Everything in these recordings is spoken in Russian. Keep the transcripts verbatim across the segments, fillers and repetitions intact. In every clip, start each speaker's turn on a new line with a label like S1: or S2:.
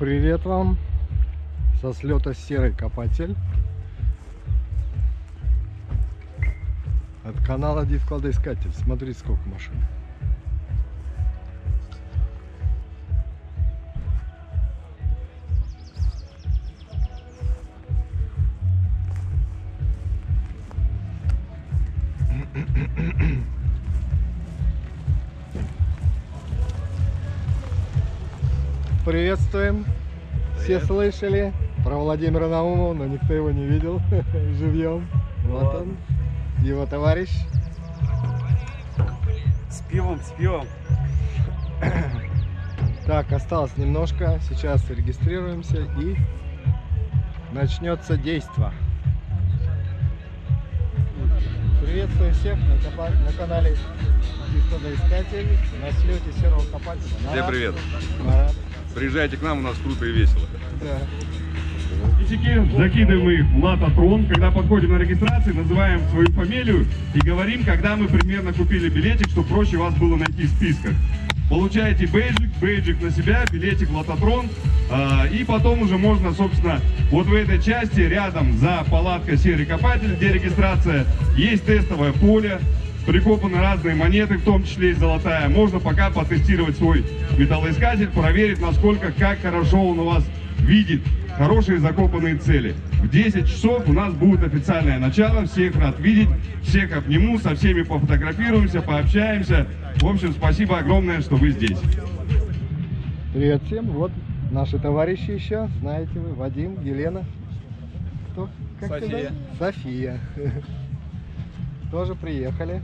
S1: Привет вам со слета Серый Копатель от канала Див-кладоискатель. Смотрите, сколько машин. Приветствуем! Все слышали про Владимира Наумова, но никто его не видел живьем. Вот он, его товарищ.
S2: С пивом, с пивом.
S1: Так, осталось немножко. Сейчас регистрируемся и начнется действо. Приветствую всех на, на канале Див-кладоискатель, на слете Серого Копателя.
S3: Всем привет.
S1: Марат.
S3: Приезжайте к нам, у нас круто и весело.
S1: Да.
S4: Кисяки закидываем их в лототрон. Когда подходим на регистрацию, называем свою фамилию и говорим, когда мы примерно купили билетик, чтобы проще вас было найти в списках. Получаете бейджик, бейджик на себя, билетик в лототрон. Э, и потом уже можно, собственно, вот в этой части, рядом за палаткой Серый Копатель, где регистрация, есть тестовое поле. Прикопаны разные монеты, в том числе и золотая. Можно пока потестировать свой металлоискатель, проверить, насколько, как хорошо он у вас видит хорошие закопанные цели. В десять часов у нас будет официальное начало. Всех рад видеть, всех обниму, со всеми пофотографируемся, пообщаемся. В общем, спасибо огромное, что вы здесь.
S1: Привет всем. Вот наши товарищи еще. Знаете вы, Вадим, Елена. Кто? Как
S2: София.
S1: София. Тоже приехали.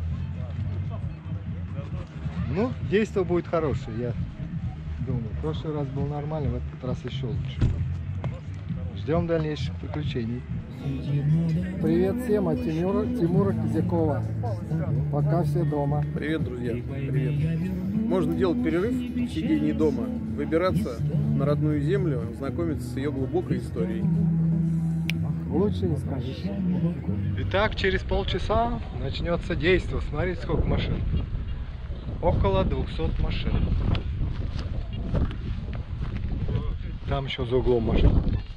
S1: Ну, действо будет хорошее, я думаю. В прошлый раз был нормально, в этот раз еще лучше. Ждем дальнейших приключений. Привет всем от Тимура, Тимура Кизякова. Пока все дома.
S5: Привет, друзья. Привет. Можно делать перерыв в сидении дома, выбираться на родную землю, знакомиться с ее глубокой историей.
S1: Лучше не скажешь. Итак, через полчаса начнется действо. Смотрите, сколько машин. Около двухсот машин. Там еще за углом машин.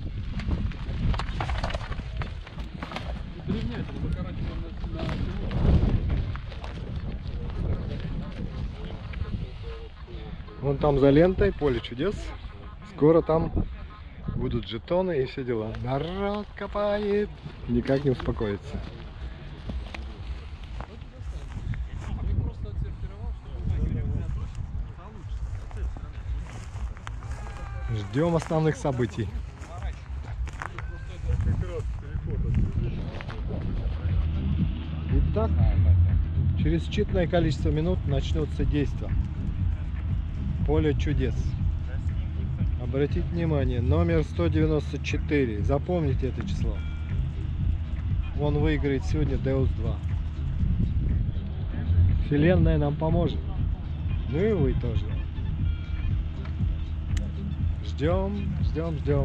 S1: Вон там за лентой поле чудес. Скоро там будут жетоны и все дела. Народ копает. Никак не успокоится. Ждем основных событий. Итак, через считанное количество минут начнется действо. Поле чудес. Обратите внимание, номер сто девяносто четыре. Запомните это число. Он выиграет сегодня Деус два. Вселенная нам поможет. Ну и вы тоже. Ждем, ждем, ждем.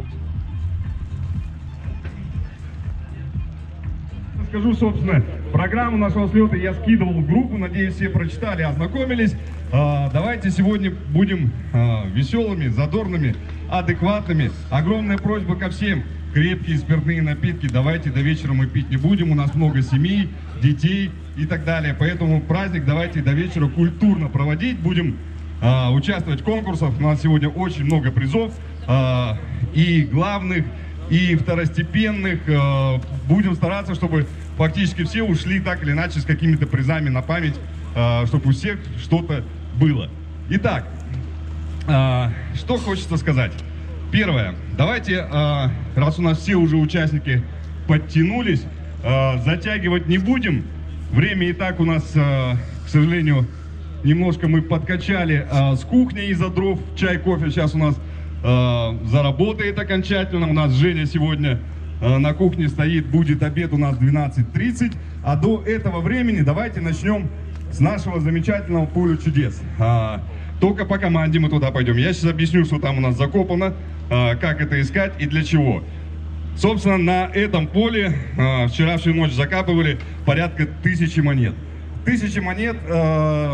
S4: Скажу, собственно, программу нашего слета я скидывал в группу. Надеюсь, все прочитали, ознакомились. А, давайте сегодня будем а, веселыми, задорными, адекватными. Огромная просьба ко всем. Крепкие спиртные напитки давайте до вечера мы пить не будем. У нас много семей, детей и так далее. Поэтому праздник давайте до вечера культурно проводить. Будем а, участвовать в конкурсах. У нас сегодня очень много призов. А, и главных, и второстепенных. А, будем стараться, чтобы фактически все ушли так или иначе с какими-то призами на память, а, чтобы у всех что-то было. Итак, а, что хочется сказать. Первое. Давайте, а, раз у нас все уже участники подтянулись, а, затягивать не будем. Время и так у нас, а, к сожалению, немножко мы подкачали а, с кухни из-за дров. Чай, кофе сейчас у нас а, заработает окончательно. У нас Женя сегодня а, на кухне стоит. Будет обед у нас двенадцать тридцать. А до этого времени давайте начнем с нашего замечательного поля чудес. А, только по команде мы туда пойдем. Я сейчас объясню, что там у нас закопано, а, как это искать и для чего. Собственно, на этом поле а, вчера всю ночь закапывали порядка тысячи монет. Тысячи монет, а,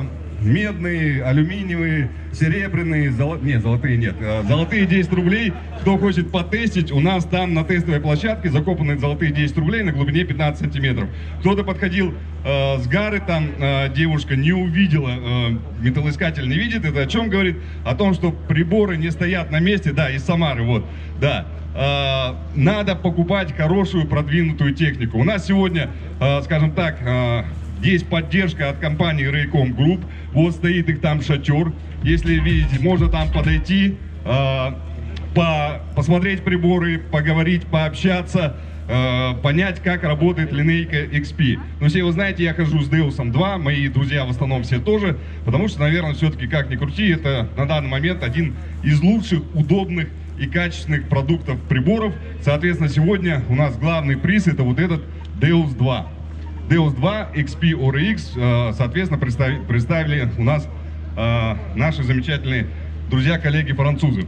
S4: медные, алюминиевые, серебряные, золо... нет, золотые нет, э, золотые десять рублей. Кто хочет потестить, у нас там на тестовой площадке закопаны золотые десять рублей на глубине пятнадцать сантиметров. Кто-то подходил э, с гары, там э, девушка не увидела, э, металлоискатель не видит. Это о чем говорит? О том, что приборы не стоят на месте, да, из Самары, вот, да. Э, надо покупать хорошую продвинутую технику. У нас сегодня, э, скажем так, э, есть поддержка от компании Raycom Group. Вот стоит их там шатер. Если видите, можно там подойти, э, по, посмотреть приборы, поговорить, пообщаться, э, понять, как работает линейка икс пи. Но все вы знаете, я хожу с Деусом два, мои друзья в основном все тоже, потому что, наверное, все-таки, как ни крути, это на данный момент один из лучших, удобных и качественных продуктов приборов. Соответственно, сегодня у нас главный приз — это вот этот Deus два. Deus два икс пи о эр икс, соответственно, представили, представили у нас э, наши замечательные друзья, коллеги французы.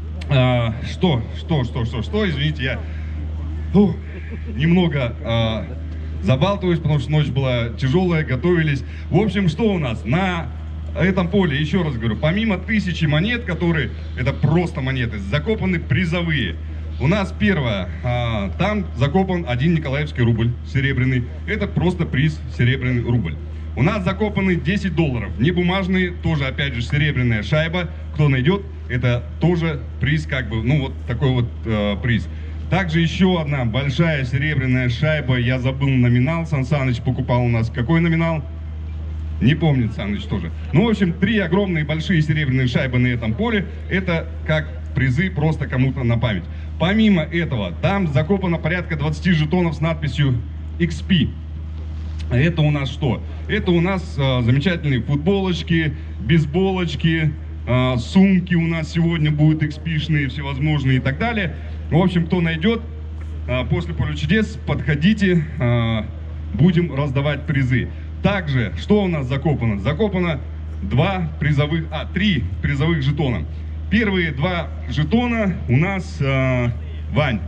S4: Э, что, что, что, что, что, извините, я фу, немного э, забалтываюсь, потому что ночь была тяжелая, готовились. В общем, что у нас на этом поле, еще раз говорю, помимо тысячи монет, которые, это просто монеты, закопаны призовые. У нас первое, а, там закопан один николаевский рубль серебряный, это просто приз серебряный рубль. У нас закопаны десять долларов, не бумажные, тоже опять же серебряная шайба, кто найдет, это тоже приз, как бы, ну вот такой вот э, приз. Также еще одна большая серебряная шайба, я забыл номинал, Сан Саныч покупал у нас, какой номинал? Не помнит Саныч тоже. Ну, в общем, три огромные большие серебряные шайбы на этом поле, это как призы просто кому-то на память. Помимо этого, там закопано порядка двадцати жетонов с надписью икс пи. Это у нас что? Это у нас э, замечательные футболочки, бейсболочки, э, сумки у нас сегодня будут икс пи-шные, всевозможные и так далее. В общем, кто найдет, э, после Поля чудес подходите, э, будем раздавать призы. Также, что у нас закопано? Закопано два призовых, а, три призовых жетона. Первые два жетона у нас, э, Вань,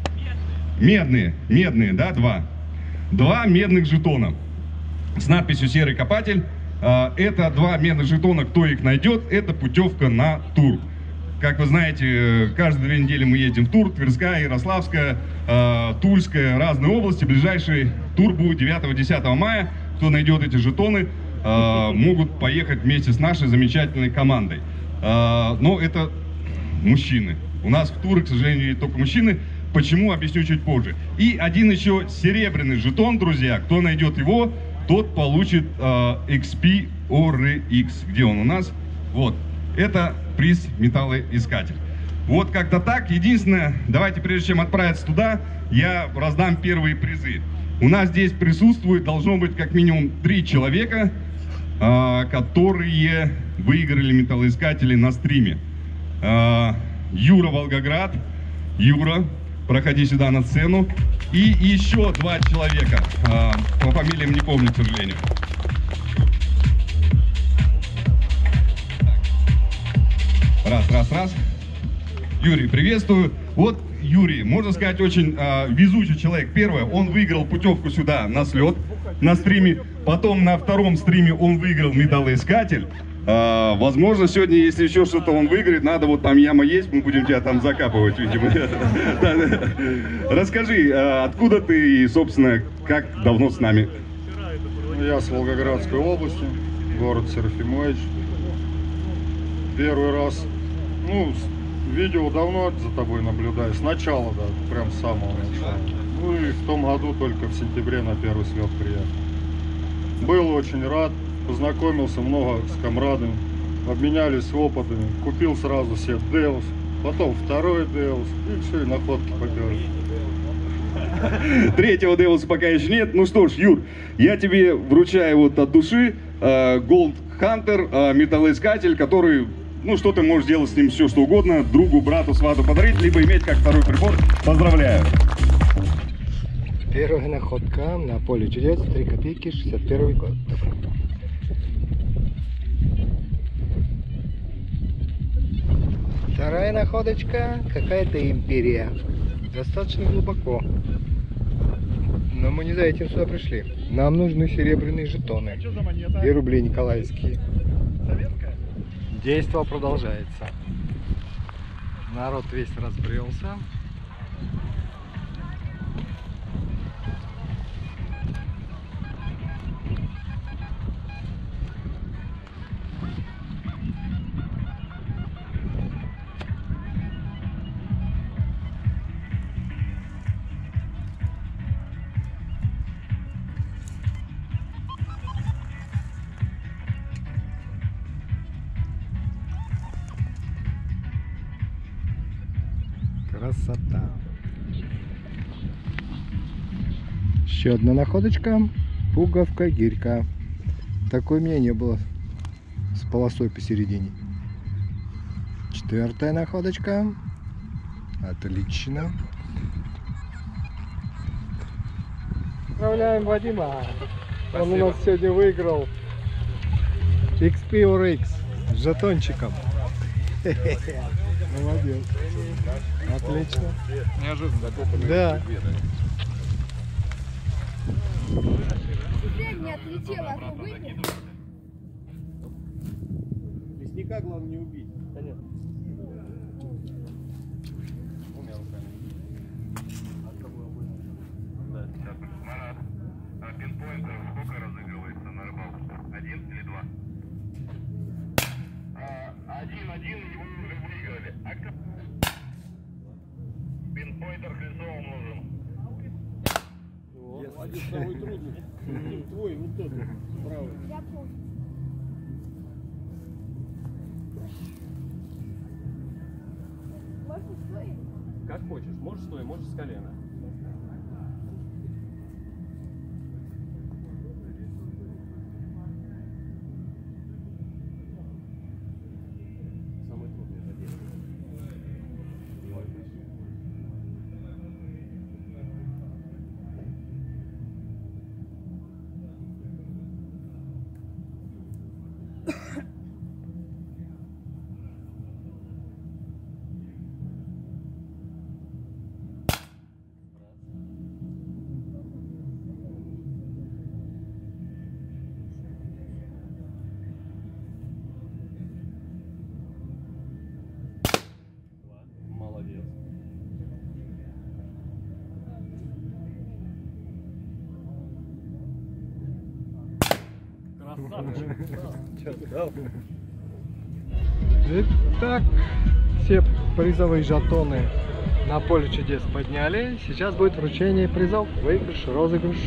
S4: медные, медные, да, два. Два медных жетона с надписью «Серый копатель». Э, это два медных жетона, кто их найдет, это путевка на тур. Как вы знаете, каждые две недели мы едем в тур, Тверская, Ярославская, э, Тульская, разные области. Ближайший тур будет девятого-десятого мая. Кто найдет эти жетоны, э, могут поехать вместе с нашей замечательной командой. Но это мужчины. У нас в туры, к сожалению, только мужчины. Почему, объясню чуть позже. И один еще серебряный жетон, друзья. Кто найдет его, тот получит э, икс пи о эр икс. Где он у нас? Вот. Это приз металлоискатель. Вот как-то так. Единственное, давайте, прежде чем отправиться туда, я раздам первые призы. У нас здесь присутствует, должно быть как минимум три человека, которые выиграли металлоискатели на стриме. Юра Волгоград. Юра, проходи сюда на сцену. И еще два человека. По фамилиям не помню, к сожалению. Раз, раз, раз. Юрий, приветствую. Вот Юрий, можно сказать, очень э, везучий человек. Первое, он выиграл путевку сюда на слет, на стриме. Потом на втором стриме он выиграл металлоискатель. Э, возможно, сегодня, если еще что-то он выиграет, надо, вот там яма есть, мы будем тебя там закапывать, видимо. Расскажи, откуда ты и, собственно, как давно с нами?
S2: Я с Волгоградской области, город Серафимович. Первый раз, ну, видео давно за тобой наблюдаю, сначала, да, прям с самого начала. Ну и в том году только в сентябре на первый слет приехал. Был очень рад, познакомился много с комрадами, обменялись опытами, купил сразу себе Deus, потом второй Deus, и все, и находки поперли.
S4: Третьего Деуса пока еще нет. Ну что ж, Юр, я тебе вручаю вот от души э, Gold Hunter, э, металлоискатель, который... Ну, что ты можешь делать с ним все, что угодно, другу, брату, свату подарить, либо иметь как второй прибор. Поздравляю!
S1: Первая находка на поле чудес, три копейки, шестьдесят первый год. Вторая находочка, какая-то империя. Достаточно глубоко. Но мы не за этим сюда пришли. Нам нужны серебряные жетоны и рубли николаевские. Действо продолжается. Народ весь разбрелся. Красота. Еще одна находочка. Пуговка гирька. Такой у меня не было. С полосой посередине. Четвертая находочка. Отлично. Отправляем Вадима. Он у нас сегодня выиграл икс пи эр икс с жетончиком. Молодец. Отлично.
S3: Неожиданно.
S1: Да.
S6: Теперь не отлетела, а то выйдет.
S5: Лесника главное не убить. Понятно.
S7: А пинпоинтер сколько разыгрывается на рыбалку? Один или два? Один-один, его уже выиграли. А как? Пинпоинтер Христову нужен.
S5: О, один самый трудный. Твой, вот тот, правый.
S6: Я помню. Можно стоит?
S8: Как хочешь. Можешь стоя, можешь с колена. Самый трудный это дело. Молодец.
S1: Итак, все призовые жетоны на поле чудес подняли. Сейчас будет вручение призов, выигрыш, розыгрыш.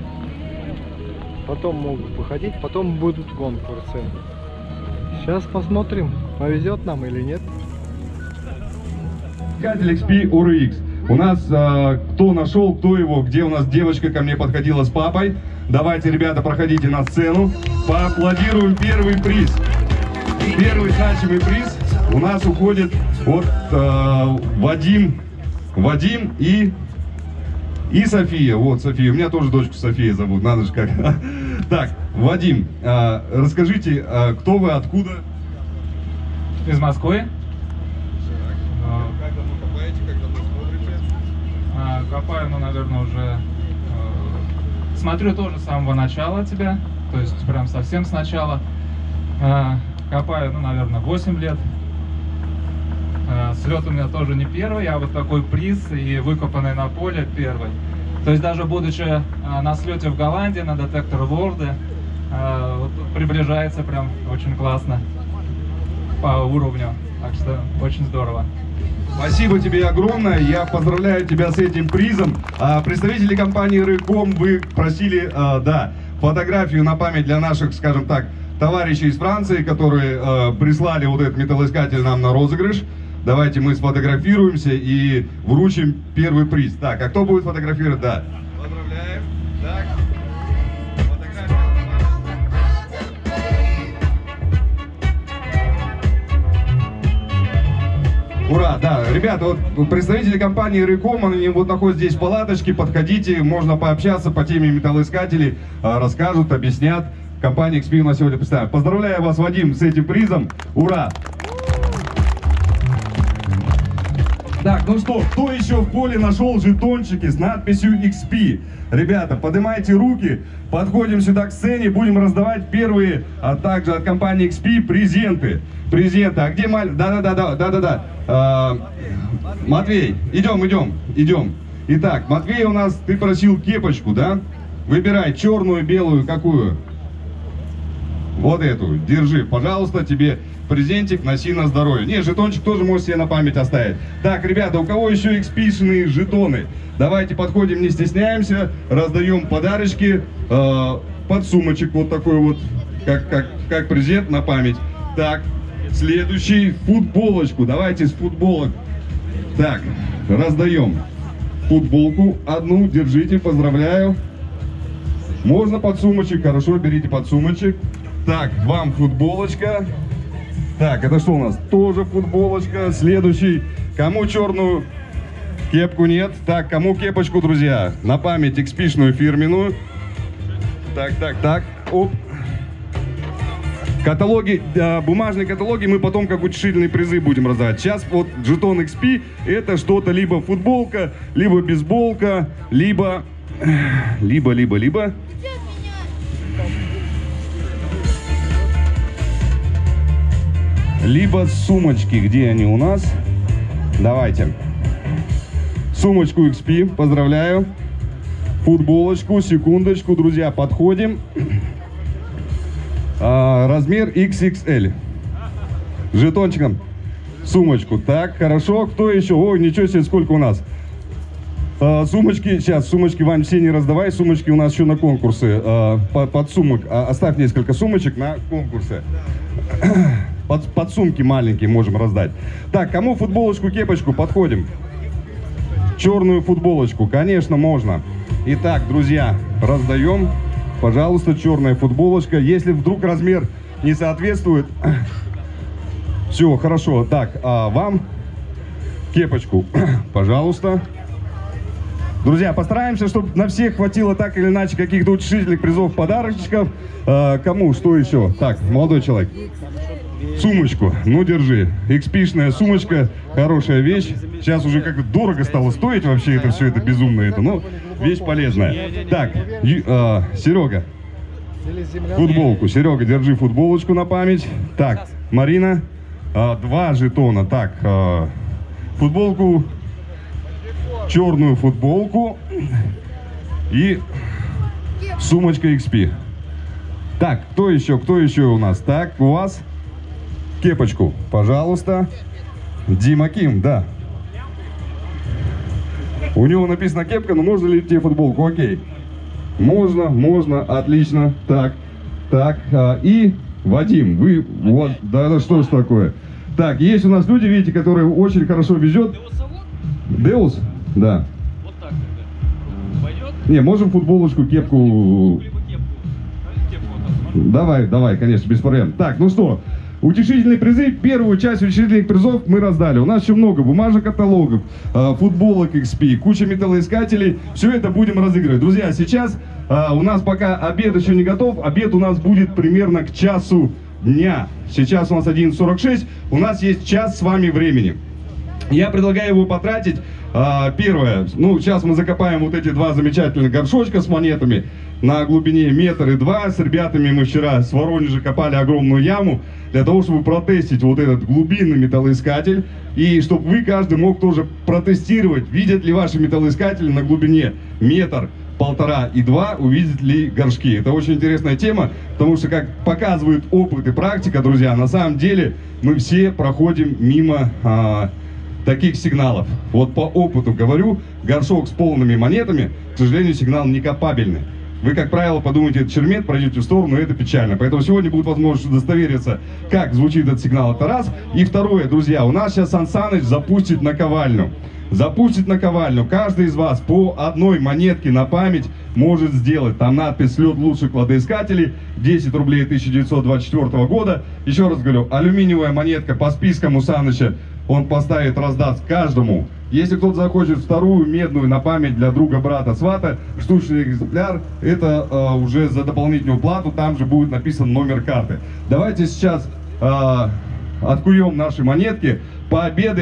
S1: Потом могут выходить, потом будут конкурсы. Сейчас посмотрим, повезет нам или нет.
S4: Искатель икс пи эр икс. У нас э, кто нашел, кто его, где у нас девочка ко мне подходила с папой. Давайте, ребята, проходите на сцену. Поаплодируем первый приз. Первый значимый приз у нас уходит от э, Вадим, Вадим и, и София. Вот, София. У меня тоже дочку София зовут, надо же как. Так, Вадим, э, расскажите, э, кто вы, откуда?
S9: Из Москвы.
S4: Как давно копаете, как давно смотрите?
S9: А, Копаю, ну, наверное, уже э, смотрю тоже с самого начала тебя, то есть прям совсем сначала. Э, Копаю, ну, наверное, восемь лет. Э, Слет у меня тоже не первый, а вот такой приз и выкопанный на поле первый. То есть даже будучи э, на слете в Голландии, на детектор Ворда, э, вот приближается прям очень классно по уровню. Так что очень здорово.
S4: Спасибо тебе огромное, я поздравляю тебя с этим призом. А, представители компании Рыком, вы просили, а, да, фотографию на память для наших, скажем так, товарищей из Франции, которые а, прислали вот этот металлоискатель нам на розыгрыш. Давайте мы сфотографируемся и вручим первый приз. Так, а кто будет фотографировать? Да. Поздравляем. Так. Ура, да, ребята, вот представители компании Рыком, они вот находятся здесь в палаточке, подходите, можно пообщаться по теме металлоискателей, расскажут, объяснят. Компания икс пи у нас сегодня представляет. Поздравляю вас, Вадим, с этим призом, ура! Так, ну что, кто еще в поле нашел жетончики с надписью икс пи? Ребята, поднимайте руки, подходим сюда к сцене, будем раздавать первые, а также от компании икс пи презенты. Презенты. А где маль... Да-да-да, да-да-да. А, Матвей, идем, идем, идем. Итак, Матвей у нас, ты просил кепочку, да? Выбирай черную, белую, какую? Вот эту, держи, пожалуйста, тебе презентик, носи на здоровье. Не, жетончик тоже можешь себе на память оставить. Так, ребята, у кого еще икс пи-шные жетоны? Давайте подходим, не стесняемся, раздаем подарочки, э, подсумочек вот такой вот, как, как, как презент на память. Так, следующий, футболочку, давайте с футболок. Так, раздаем футболку одну, держите, поздравляю. Можно подсумочек, хорошо, берите подсумочек. Так, вам футболочка. Так, это что у нас? Тоже футболочка. Следующий. Кому черную кепку нет? Так, кому кепочку, друзья? На память икс пи-шную фирменную. Так, так, так. Оп. Каталоги, э, бумажные каталоги мы потом как утешительные призы будем раздавать. Сейчас вот жетон икс пи это что-то либо футболка, либо бейсболка, либо, либо, либо, либо. Либо сумочки, где они у нас? Давайте. Сумочку икс пи, поздравляю. Футболочку, секундочку, друзья, подходим. А, размер икс икс эль. Жетончиком. Сумочку. Так, хорошо. Кто еще? Ой, ничего себе, сколько у нас. А, сумочки, сейчас, сумочки, Вань, все не раздавай. Сумочки у нас еще на конкурсы. А, под, под сумок. А, оставь несколько сумочек на конкурсы. Под, под сумки маленькие можем раздать. Так, кому футболочку, кепочку? Подходим. Черную футболочку, конечно, можно. Итак, друзья, раздаем. Пожалуйста, черная футболочка. Если вдруг размер не соответствует, все, хорошо. Так, а вам кепочку, пожалуйста. Друзья, постараемся, чтобы на всех хватило так или иначе каких-то утешительных призов, подарочков. А, кому? Что еще? Так, молодой человек. Сумочку, ну держи. икс пи-шная сумочка, хорошая вещь. Сейчас уже как-то дорого стало стоить вообще это все, это безумно это, но вещь полезная. Так, ю, э, Серега, футболку. Серега, держи футболочку на память. Так, Марина, э, два жетона. Так, э, футболку, черную футболку и сумочка икс пи. Так, кто еще, кто еще у нас? Так, у вас... Кепочку, пожалуйста. Дима Ким, да. У него написано кепка, но можно ли тебе футболку? Окей. Можно, можно, отлично. Так, так. А, и Вадим, вы, вот, да, да, что ж такое? Так, есть у нас люди, видите, которые очень хорошо везет. Деус? Да.
S8: Вот так тогда. Пойдет?
S4: Не, можем футболочку, кепку. Давай, давай, конечно, без проблем. Так, ну что? Утешительные призы, первую часть утешительных призов мы раздали. У нас еще много бумажных каталогов, футболок икс пи, куча металлоискателей. Все это будем разыгрывать. Друзья, сейчас у нас пока обед еще не готов. Обед у нас будет примерно к часу дня. Сейчас у нас одиннадцать сорок шесть. У нас есть час с вами времени. Я предлагаю его потратить. Первое, ну сейчас мы закопаем вот эти два замечательных горшочка с монетами на глубине метр и два. С ребятами мы вчера с Воронежа копали огромную яму для того, чтобы протестить вот этот глубинный металлоискатель. И чтобы вы, каждый мог тоже протестировать, видят ли ваши металлоискатели на глубине метр, полтора и два, увидят ли горшки. Это очень интересная тема, потому что, как показывает опыт и практика, друзья, на самом деле мы все проходим мимо а, таких сигналов. Вот по опыту говорю, горшок с полными монетами, к сожалению, сигнал не копабельный. Вы, как правило, подумаете, это чермет, пройдете в сторону, и это печально. Поэтому сегодня будет возможность удостовериться, как звучит этот сигнал. Это раз. И второе, друзья, у нас сейчас Сан Саныч запустит наковальню. Запустит наковальню. Каждый из вас по одной монетке на память может сделать. Там надпись «Слет лучших кладоискателей», десять рублей тысяча девятьсот двадцать четвёртого года. Еще раз говорю, алюминиевая монетка по спискам у Саныча он поставит, раздаст каждому. Если кто-то захочет вторую медную на память для друга, брата, свата, штучный экземпляр, это э, уже за дополнительную плату, там же будет написан номер карты. Давайте сейчас э, откуем наши монетки, пообедаем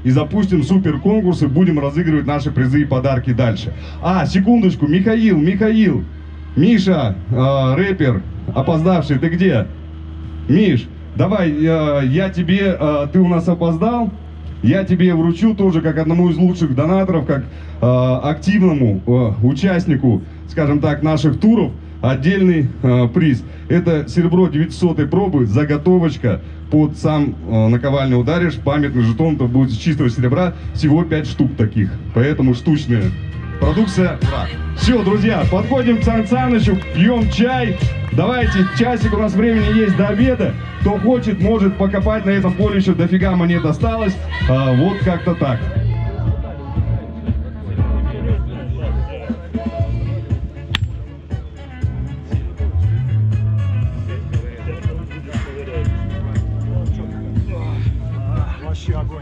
S4: и запустим супер конкурсы, будем разыгрывать наши призы и подарки дальше. А, секундочку, Михаил, Михаил, Миша, э, рэпер, опоздавший, ты где? Миш, давай, э, я тебе, э, ты у нас опоздал, я тебе вручу тоже как одному из лучших донаторов, как э, активному э, участнику, скажем так, наших туров, отдельный э, приз. Это серебро девятисотой пробы, заготовочка, под сам э, наковальню ударишь, памятный жетон, то будет из чистого серебра, всего пять штук таких, поэтому штучная продукция. Ура! Все, друзья, подходим к Сан Санычу, пьем чай. Давайте, часик у нас времени есть до обеда. Кто хочет, может покопать на этом поле, еще дофига монет осталось. А, вот как-то так.
S1: Вообще огонь.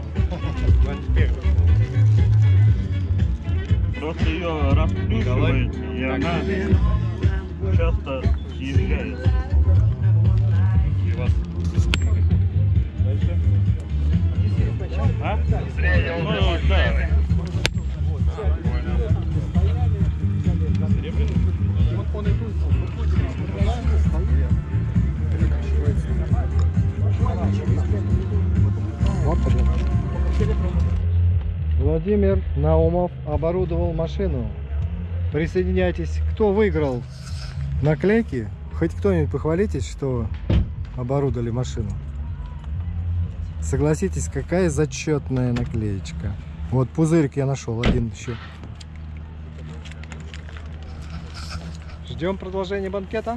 S7: Просто ее расплющивает, и она часто съезжает. А? Ну, да.
S1: Владимир Наумов оборудовал машину. Присоединяйтесь. Кто выиграл наклейки? Хоть кто-нибудь похвалитесь, что оборудовали машину. Согласитесь, какая зачетная наклеечка. Вот пузырик я нашел, один еще. Ждем продолжения банкета.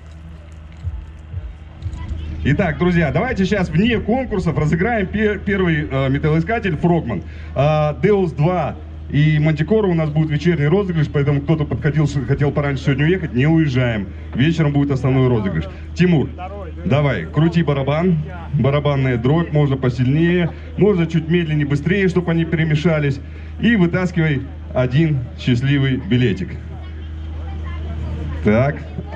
S4: Итак, друзья, давайте сейчас вне конкурсов разыграем пер первый э, металлоискатель Фрогман. Э, Деус два и Мантикора у нас будет вечерний розыгрыш, поэтому кто-то подходил, хотел пораньше сегодня уехать, не уезжаем. Вечером будет основной розыгрыш. Тимур, давай, крути барабан, барабанная дробь, можно посильнее, можно чуть медленнее, быстрее, чтобы они перемешались. И вытаскивай один счастливый билетик. Так,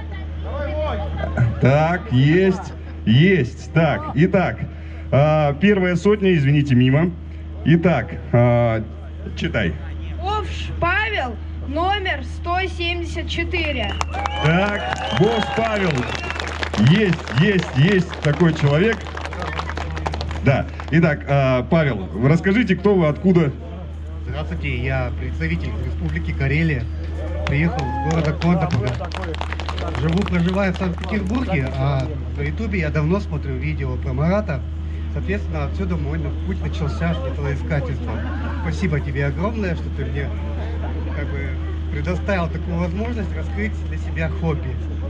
S4: так, есть. Есть. Так, итак, э, первая сотня, извините, мимо. Итак, э, читай.
S6: Овш Павел, номер сто семьдесят четыре.
S4: Так, босс Павел. Есть, есть, есть такой человек. Да. Итак, э, Павел, расскажите, кто вы, откуда?
S10: Здравствуйте, я представитель Республики Карелия. Приехал из города Кондопога. Живу, проживаю в Санкт-Петербурге, а на Ютубе я давно смотрю видео про Марата. Соответственно, отсюда мой путь начался с металлоискательства. Спасибо тебе огромное, что ты мне как бы предоставил такую возможность раскрыть для себя хобби.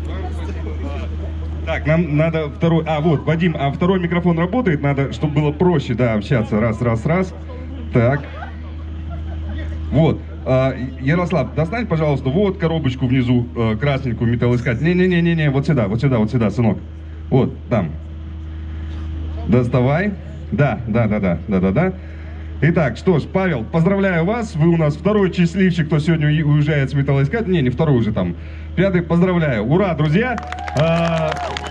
S4: Так, нам надо второй... А, вот, Вадим, а второй микрофон работает? Надо, чтобы было проще, да, общаться. Раз, раз, раз. Так. Вот. Ярослав, достань, пожалуйста, вот коробочку внизу, э, красненькую металлоискатель. Не-не-не-не, вот сюда, вот сюда, вот сюда, сынок. Вот, там. Доставай. Да, да, да, да, да, да, да. Итак, что ж, Павел, поздравляю вас. Вы у нас второй счастливчик, кто сегодня уезжает с металлоискателем. Не, не второй уже там. Пятый, поздравляю. Ура, друзья. А...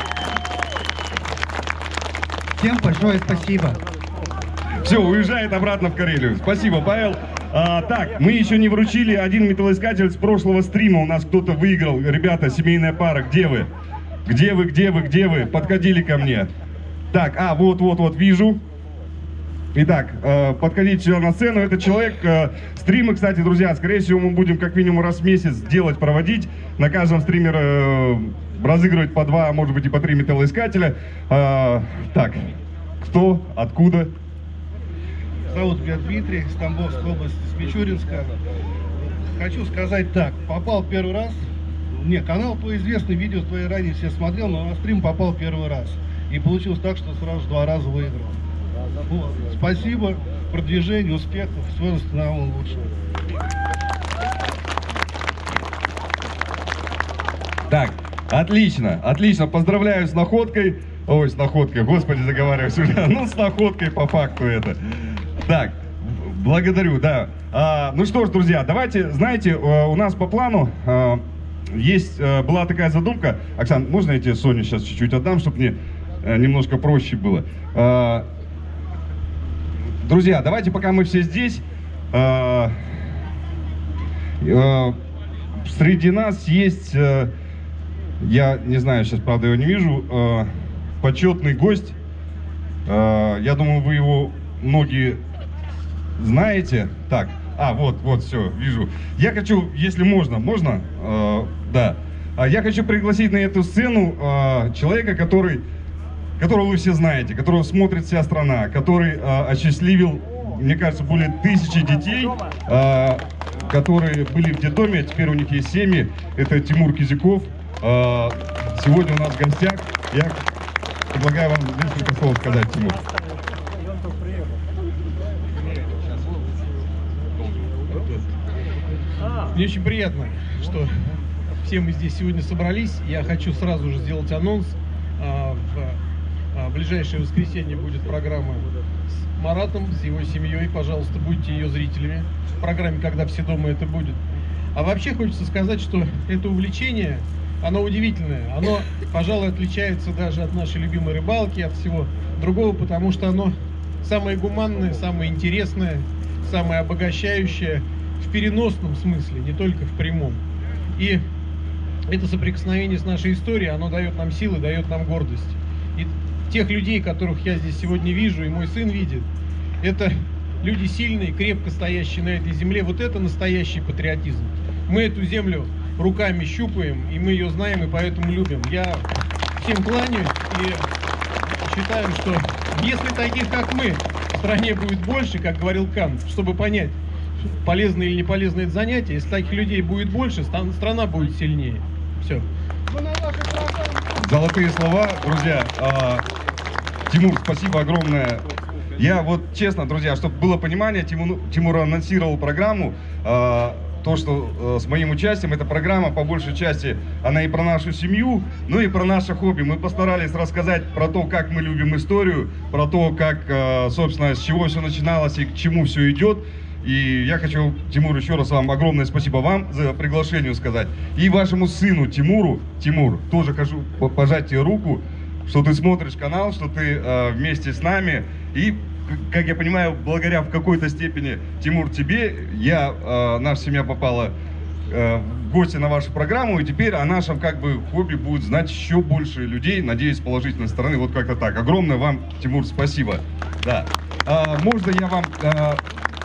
S10: Всем большое спасибо.
S4: Все, уезжает обратно в Карелию. Спасибо, Павел. А, так, мы еще не вручили один металлоискатель с прошлого стрима. У нас кто-то выиграл. Ребята, семейная пара, где вы? Где вы, где вы, где вы? Подходили ко мне. Так, а, вот-вот-вот, вижу. Итак, э, подходите сюда на сцену. Это человек, э, стримы, кстати, друзья, скорее всего, мы будем как минимум раз в месяц делать, проводить. На каждом стриме э, разыгрывать по два, может быть, и по три металлоискателя. Э, так, кто, откуда?
S10: Зовут меня Дмитрий, из Тамбовской области, с Мичуринска. Хочу сказать так, попал первый раз. Не, канал твой известный, видео твои ранее все смотрел, но на стрим попал первый раз. И получилось так, что сразу два раза выиграл. Вот. Спасибо, продвижение, успехов, всего самого лучшего.
S4: Так, отлично, отлично, поздравляю с находкой. Ой, с находкой, господи, заговариваюсь уже. Ну, с находкой по факту это. Так, благодарю, да. А, ну что ж, друзья, давайте, знаете, у нас по плану а, есть, а, была такая задумка. Оксан, можно я тебе Соню сейчас чуть-чуть отдам, чтобы мне а, немножко проще было? А, друзья, давайте, пока мы все здесь, э, э, среди нас есть, э, я не знаю, сейчас, правда, его не вижу, э, почетный гость. Э, я думаю, вы его многие знаете. Так, а, вот, вот, все, вижу. Я хочу, если можно, можно? Э, да. Я хочу пригласить на эту сцену э, человека, который, которого вы все знаете, которого смотрит вся страна, который э, осчастливил, мне кажется, более тысячи детей, э, которые были в детдоме, а теперь у них есть семьи. Это Тимур Кизяков. Э, сегодня у нас в гостях. Я предлагаю вам несколько слов сказать, Тимур.
S5: Мне очень приятно, что все мы здесь сегодня собрались. Я хочу сразу же сделать анонс. В ближайшее воскресенье будет программа с Маратом, с его семьей. Пожалуйста, будьте ее зрителями. В программе «Когда все дома» это будет. А вообще хочется сказать, что это увлечение, оно удивительное. Оно, пожалуй, отличается даже от нашей любимой рыбалки, от всего другого, потому что оно самое гуманное, самое интересное, самое обогащающее в переносном смысле, не только в прямом. И это соприкосновение с нашей историей, оно дает нам силы, дает нам гордость. И тех людей, которых я здесь сегодня вижу, и мой сын видит, это люди сильные, крепко стоящие на этой земле. Вот это настоящий патриотизм. Мы эту землю руками щупаем, и мы ее знаем, и поэтому любим. Я всем кланяюсь и считаю, что если таких, как мы, в стране будет больше, как говорил Кант, чтобы понять, полезное или не полезное это занятие, если таких людей будет больше, страна будет сильнее. Все.
S4: Золотые слова, друзья. А, Тимур, спасибо огромное. Я вот честно, друзья, чтобы было понимание, Тимур, Тимур анонсировал программу. А, то, что а, с моим участием, эта программа, по большей части, она и про нашу семью, ну и про наше хобби. Мы постарались рассказать про то, как мы любим историю, про то, как, а, собственно, с чего все начиналось и к чему все идет. И я хочу, Тимур, еще раз вам огромное спасибо вам за приглашение сказать. И вашему сыну Тимуру, Тимур, тоже хочу пожать тебе руку, что ты смотришь канал, что ты э, вместе с нами. И, как я понимаю, благодаря в какой-то степени, Тимур, тебе, я, э, наша семья попала э, в гости на вашу программу, и теперь о нашем как бы хобби будет знать еще больше людей, надеюсь, с положительной стороны. Вот как-то так. Огромное вам, Тимур, спасибо. Да. А, можно я вам... Э,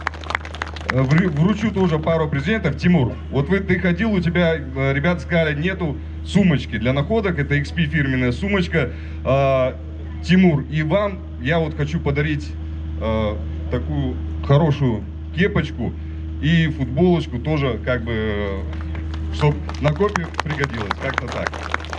S4: вручу тоже пару презентов. Тимур, вот вы, ты ходил, у тебя, ребята сказали, нету сумочки для находок, это икс пи фирменная сумочка. А, Тимур, и вам я вот хочу подарить а, такую хорошую кепочку и футболочку тоже, как бы, чтобы на копии пригодилось, как-то так.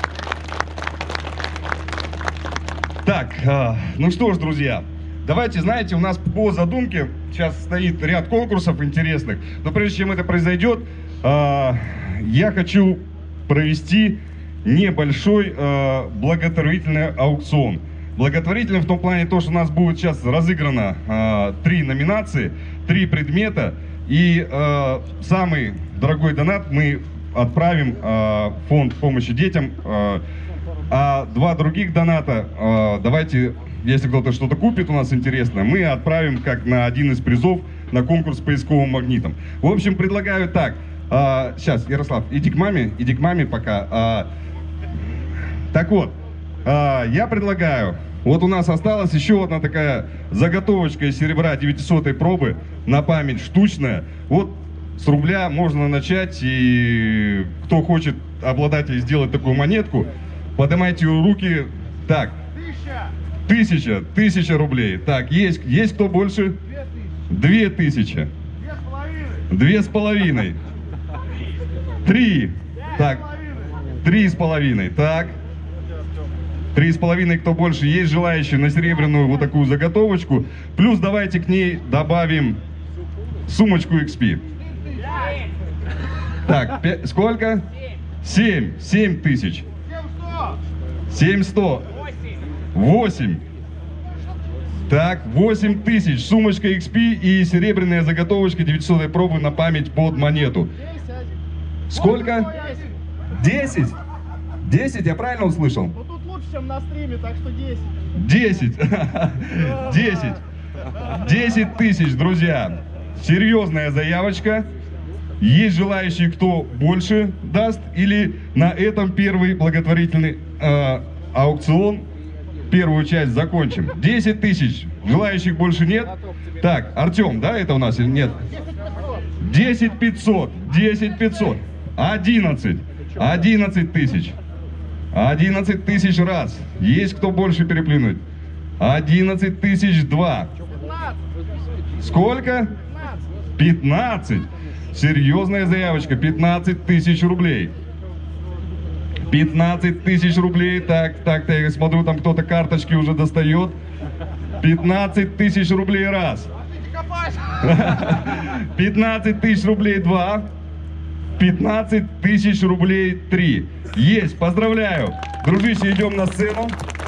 S4: Так, а, ну что ж, друзья. Давайте, знаете, у нас по задумке сейчас стоит ряд конкурсов интересных, но прежде чем это произойдет, э, я хочу провести небольшой э, благотворительный аукцион. Благотворительный в том плане, то, что у нас будет сейчас разыграно э, три номинации, три предмета, и э, самый дорогой донат мы отправим э, в фонд помощи детям, э, а два других доната э, давайте... Если кто-то что-то купит у нас интересное, мы отправим как на один из призов на конкурс с поисковым магнитом. В общем, предлагаю так. А, сейчас, Ярослав, иди к маме, иди к маме пока. А, так вот, а, я предлагаю, вот у нас осталась еще одна такая заготовочка из серебра девятисотой пробы на память штучная. Вот с рубля можно начать, и кто хочет, обладатель, сделать такую монетку, поднимайте руки. Так. Тысяча, тысяча рублей. Так, есть, есть кто больше? Две тысячи. Две с половиной. Три. Так, три с половиной. Так. Три с половиной, кто больше? Есть желающие на серебряную вот такую заготовочку. Плюс давайте к ней добавим сумочку икс пи. Так, пять, сколько? Семь. Семь тысяч. Семь сто. Восемь. Так, восемь тысяч. Сумочка икс пи и серебряная заготовочка девятисотой пробы на память под монету. Сколько? Десять. Десять, я правильно услышал?
S11: Ну тут лучше, чем на стриме, так что десять.
S4: Десять. Десять. десять тысяч, друзья. Серьезная заявочка. Есть желающие, кто больше даст? Или на этом первый благотворительный э, аукцион, первую часть закончим? десять тысяч. Желающих больше нет? Так, Артем, да, это у нас или нет? десять пятьсот. десять пятьсот. одиннадцать. одиннадцать тысяч. одиннадцать тысяч раз. Есть кто больше переплюнуть? одиннадцать тысяч два. Сколько? пятнадцать. Серьезная заявочка. пятнадцать тысяч рублей. пятнадцать тысяч рублей. Так, так, так, я смотрю, там кто-то карточки уже достает. пятнадцать тысяч рублей раз. пятнадцать тысяч рублей два. пятнадцать тысяч рублей три. Есть, поздравляю. Дружище, идем на сцену.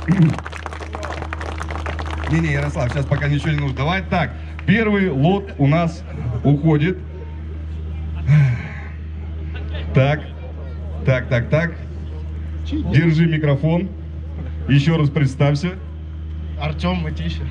S4: Не-не, Ярослав, сейчас пока ничего не нужно. Давай так, первый лот у нас уходит. Так, так, так, так. Держи микрофон. Еще раз представься.
S11: Артем Мытищи.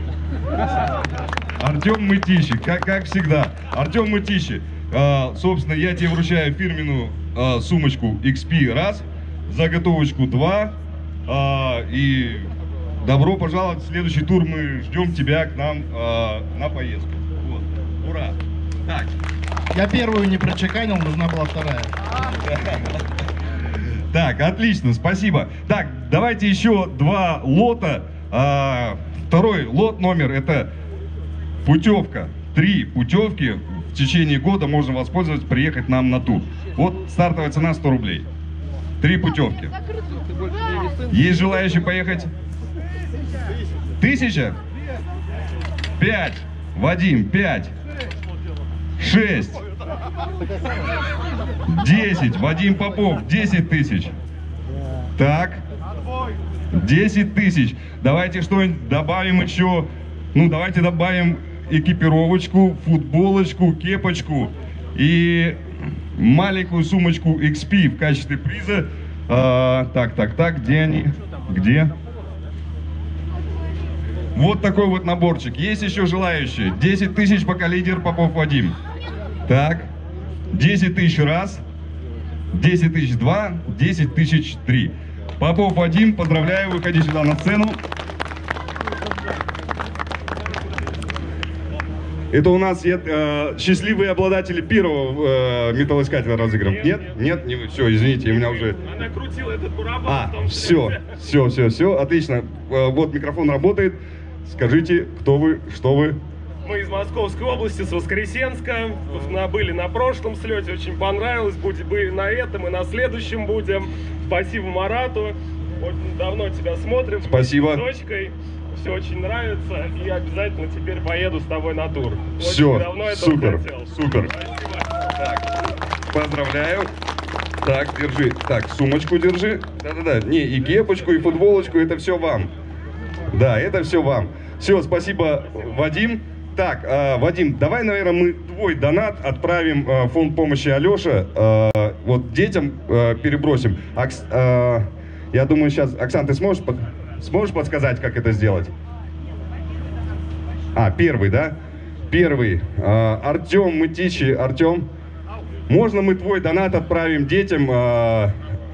S4: Артем Мытищи, как, как всегда. Артем Мытищи. А, собственно, я тебе вручаю фирменную а, сумочку икс пи раз, заготовочку два. А, и добро пожаловать в следующий тур. Мы ждем тебя к нам а, на поездку. Вот. Ура! Так.
S11: Я первую не прочеканил, нужна была вторая.
S4: Так, отлично, спасибо. Так, давайте еще два лота. А, второй лот номер — это путевка. Три путевки в течение года можно воспользоваться, приехать нам на тур. Вот стартовая цена сто рублей. Три путевки. Есть желающие поехать? Тысяча? Пять. Вадим, пять. Шесть. Десять. Вадим Попов, десять тысяч. Так. Десять тысяч. Давайте что-нибудь добавим еще. Ну, давайте добавим экипировочку, футболочку, кепочку и маленькую сумочку икс пи в качестве приза. А, так, так, так, где они? Где? Вот такой вот наборчик. Есть еще желающие? десять тысяч пока лидер Попов Вадим. Так, десять тысяч раз, десять тысяч два, десять тысяч три. Попов Вадим, поздравляю, выходи сюда на сцену. Это у нас э, счастливые обладатели первого э, металлоискателя разыгрываем. Нет? Нет? Не, все, извините, у меня уже...
S12: Она крутила этот барабан.
S4: А, все, все, все, все, отлично. Э, вот микрофон работает. Скажите, кто вы, что вы?
S12: Мы из Московской области, с Воскресенска. Были на прошлом слете, очень понравилось. Были на этом и на следующем будем. Спасибо Марату. Очень давно тебя смотрим.
S4: Спасибо.
S12: С дочкой. Все очень нравится. И обязательно теперь поеду с тобой на тур.
S4: Все,
S12: очень давно
S4: супер,
S12: хотел.
S4: супер. Так, поздравляю. Так, держи. Так, сумочку держи. Да-да-да. Не, и кепочку, и футболочку, это все вам. Да, это все вам. Все, спасибо, Вадим. Так, э, Вадим, давай, наверное, мы твой донат отправим э, в фонд помощи Алеша. Э, вот детям э, перебросим. Акс, э, я думаю, сейчас, Оксан, ты сможешь, под, сможешь подсказать, как это сделать? А, первый, да? Первый. Э, Артем Мытищи. Артем, можно мы твой донат отправим детям? Э,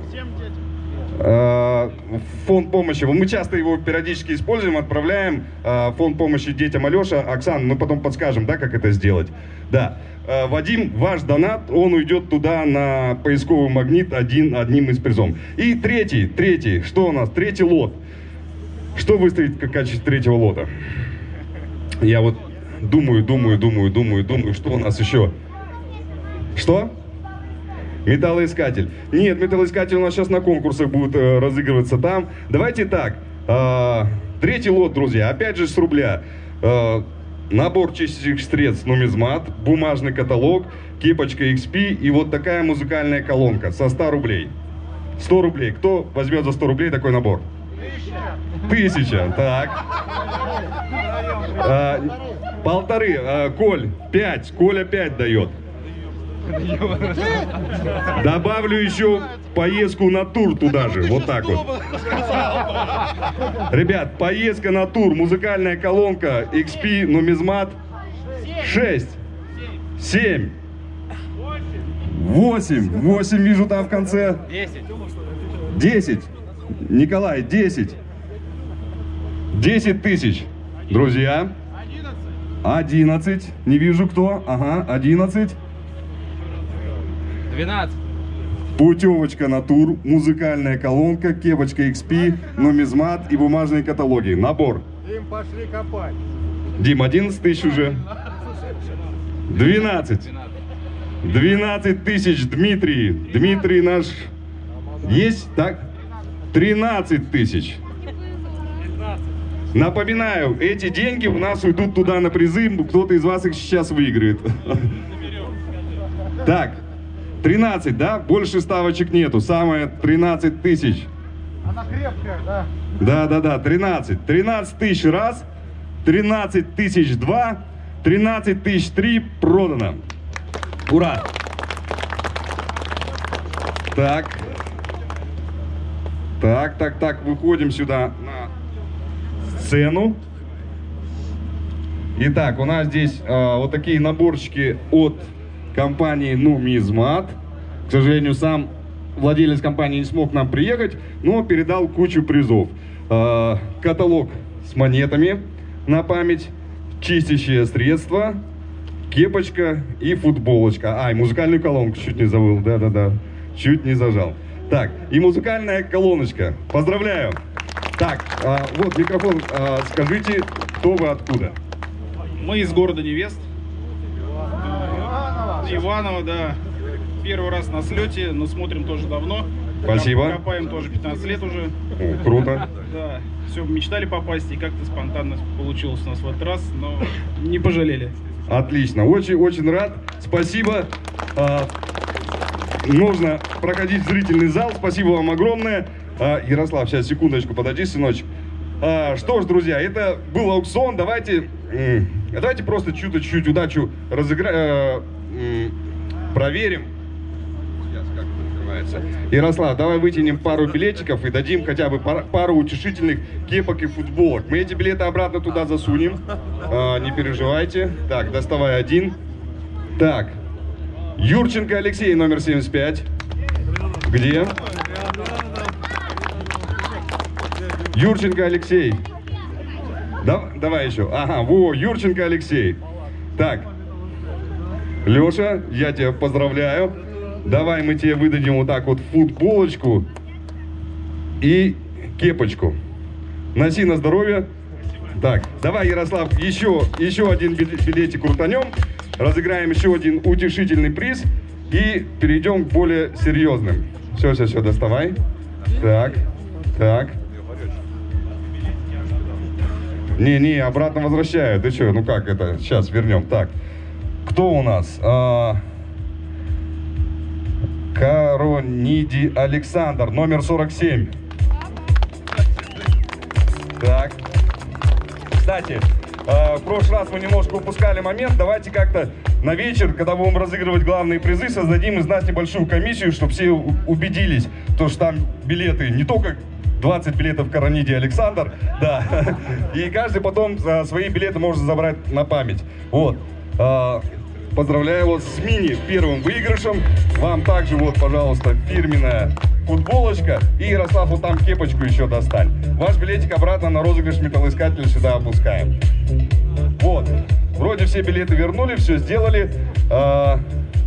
S4: в фонд помощи. Мы часто его периодически используем, отправляем в фонд помощи детям Алеша. Оксан, мы потом подскажем, да, как это сделать. Да. Вадим, ваш донат, он уйдет туда на поисковый магнит один, одним из призов. И третий, третий, что у нас? Третий лот. Что выставить как качество третьего лота? Я вот думаю, думаю, думаю, думаю, думаю, что у нас еще? Что? Металлоискатель. Нет, металлоискатель у нас сейчас на конкурсах будет э, разыгрываться там. Давайте так. Э, третий лот, друзья. Опять же с рубля. Э, набор чистящих средств нумизмат, бумажный каталог, кепочка икс пи и вот такая музыкальная колонка со ста рублей. сто рублей. Кто возьмет за сто рублей такой набор? Тысяча. Так. Э, полторы. Э, Коль, пять. Коля пять дает. Добавлю еще поездку на тур туда же, вот так вот. Ребят, поездка на тур, музыкальная колонка икс пи нумизмат. шесть, семь, восемь, восемь вижу там в конце.
S8: десять.
S4: десять. Николай, десять. десять тысяч. Друзья. одиннадцать. Не вижу кто. Ага, одиннадцать.
S8: двенадцать.
S4: Путевочка на тур, музыкальная колонка, кепочка икс пи, нумизмат и бумажные каталоги. Набор.
S1: Им пошли копать.
S4: Дим, одиннадцать тысяч уже. двенадцать. двенадцать тысяч, Дмитрий. Дмитрий наш. Есть? Так? тринадцать тысяч. Напоминаю, эти деньги у нас уйдут туда на призы. Кто-то из вас их сейчас выиграет. Так. тринадцать, да? Больше ставочек нету. Самое тринадцать тысяч.
S1: Она крепкая, да?
S4: Да, да, да, тринадцать. тринадцать тысяч раз, тринадцать тысяч два, тринадцать тысяч три продано. Ура! Так. Так, так, так, выходим сюда на сцену. Итак, у нас здесь э, вот такие наборчики от компании Нумизмат. К сожалению, сам владелец компании не смог к нам приехать, но передал кучу призов. Э, каталог с монетами на память, чистящее средство, кепочка и футболочка. А, и музыкальную колонку чуть не забыл, да-да-да, чуть не зажал. Так, и музыкальная колоночка. Поздравляю! Так, э, вот микрофон, э, скажите, кто вы, откуда?
S13: Мы из города Невест. Иваново, да. Первый раз на слете, но смотрим тоже давно.
S4: Спасибо.
S13: Копаем тоже пятнадцать лет уже.
S4: О, круто.
S13: Да. Все, мечтали попасть, и как-то спонтанно получилось у нас в этот раз, но не пожалели.
S4: Отлично. Очень-очень рад. Спасибо. А, нужно проходить в зрительный зал. Спасибо вам огромное. А, Ярослав, сейчас, секундочку, подожди, сыночек. А, что ж, друзья, это был аукцион. Давайте, давайте просто чуть-чуть удачу разыграем. Проверим. Сейчас как это называется. Ярослав, давай вытянем пару билетиков и дадим хотя бы пар, пару утешительных кепок и футболок. Мы эти билеты обратно туда засунем. А, не переживайте. Так, доставай один. Так. Юрченко Алексей, номер семьдесят пять. Где? Юрченко Алексей. Да, давай еще. Ага, во, Юрченко Алексей. Так. Леша, я тебя поздравляю. Давай мы тебе выдадим вот так вот футболочку и кепочку. Носи на здоровье. Так, давай, Ярослав, еще, еще один билетик крутанем. Разыграем еще один утешительный приз. И перейдем к более серьезным. Все, все, все, доставай. Так, так. Не-не, обратно возвращаю. Ты что, ну как это? Сейчас вернем. Так. Кто у нас? А... Карониди Александр, номер сорок семь. Так. Кстати, в прошлый раз мы немножко упускали момент. Давайте как-то на вечер, когда будем разыгрывать главные призы, создадим из нас небольшую комиссию, чтобы все убедились, то, что там билеты не только двадцать билетов Карониди Александр, да, и каждый потом свои билеты может забрать на память. Вот. Поздравляю вас с мини первым выигрышем. Вам также вот, пожалуйста, фирменная футболочка. И, Ярослав, вот там кепочку еще достань. Ваш билетик обратно на розыгрыш металлоискателя сюда опускаем. Вот. Вроде все билеты вернули, все сделали. А,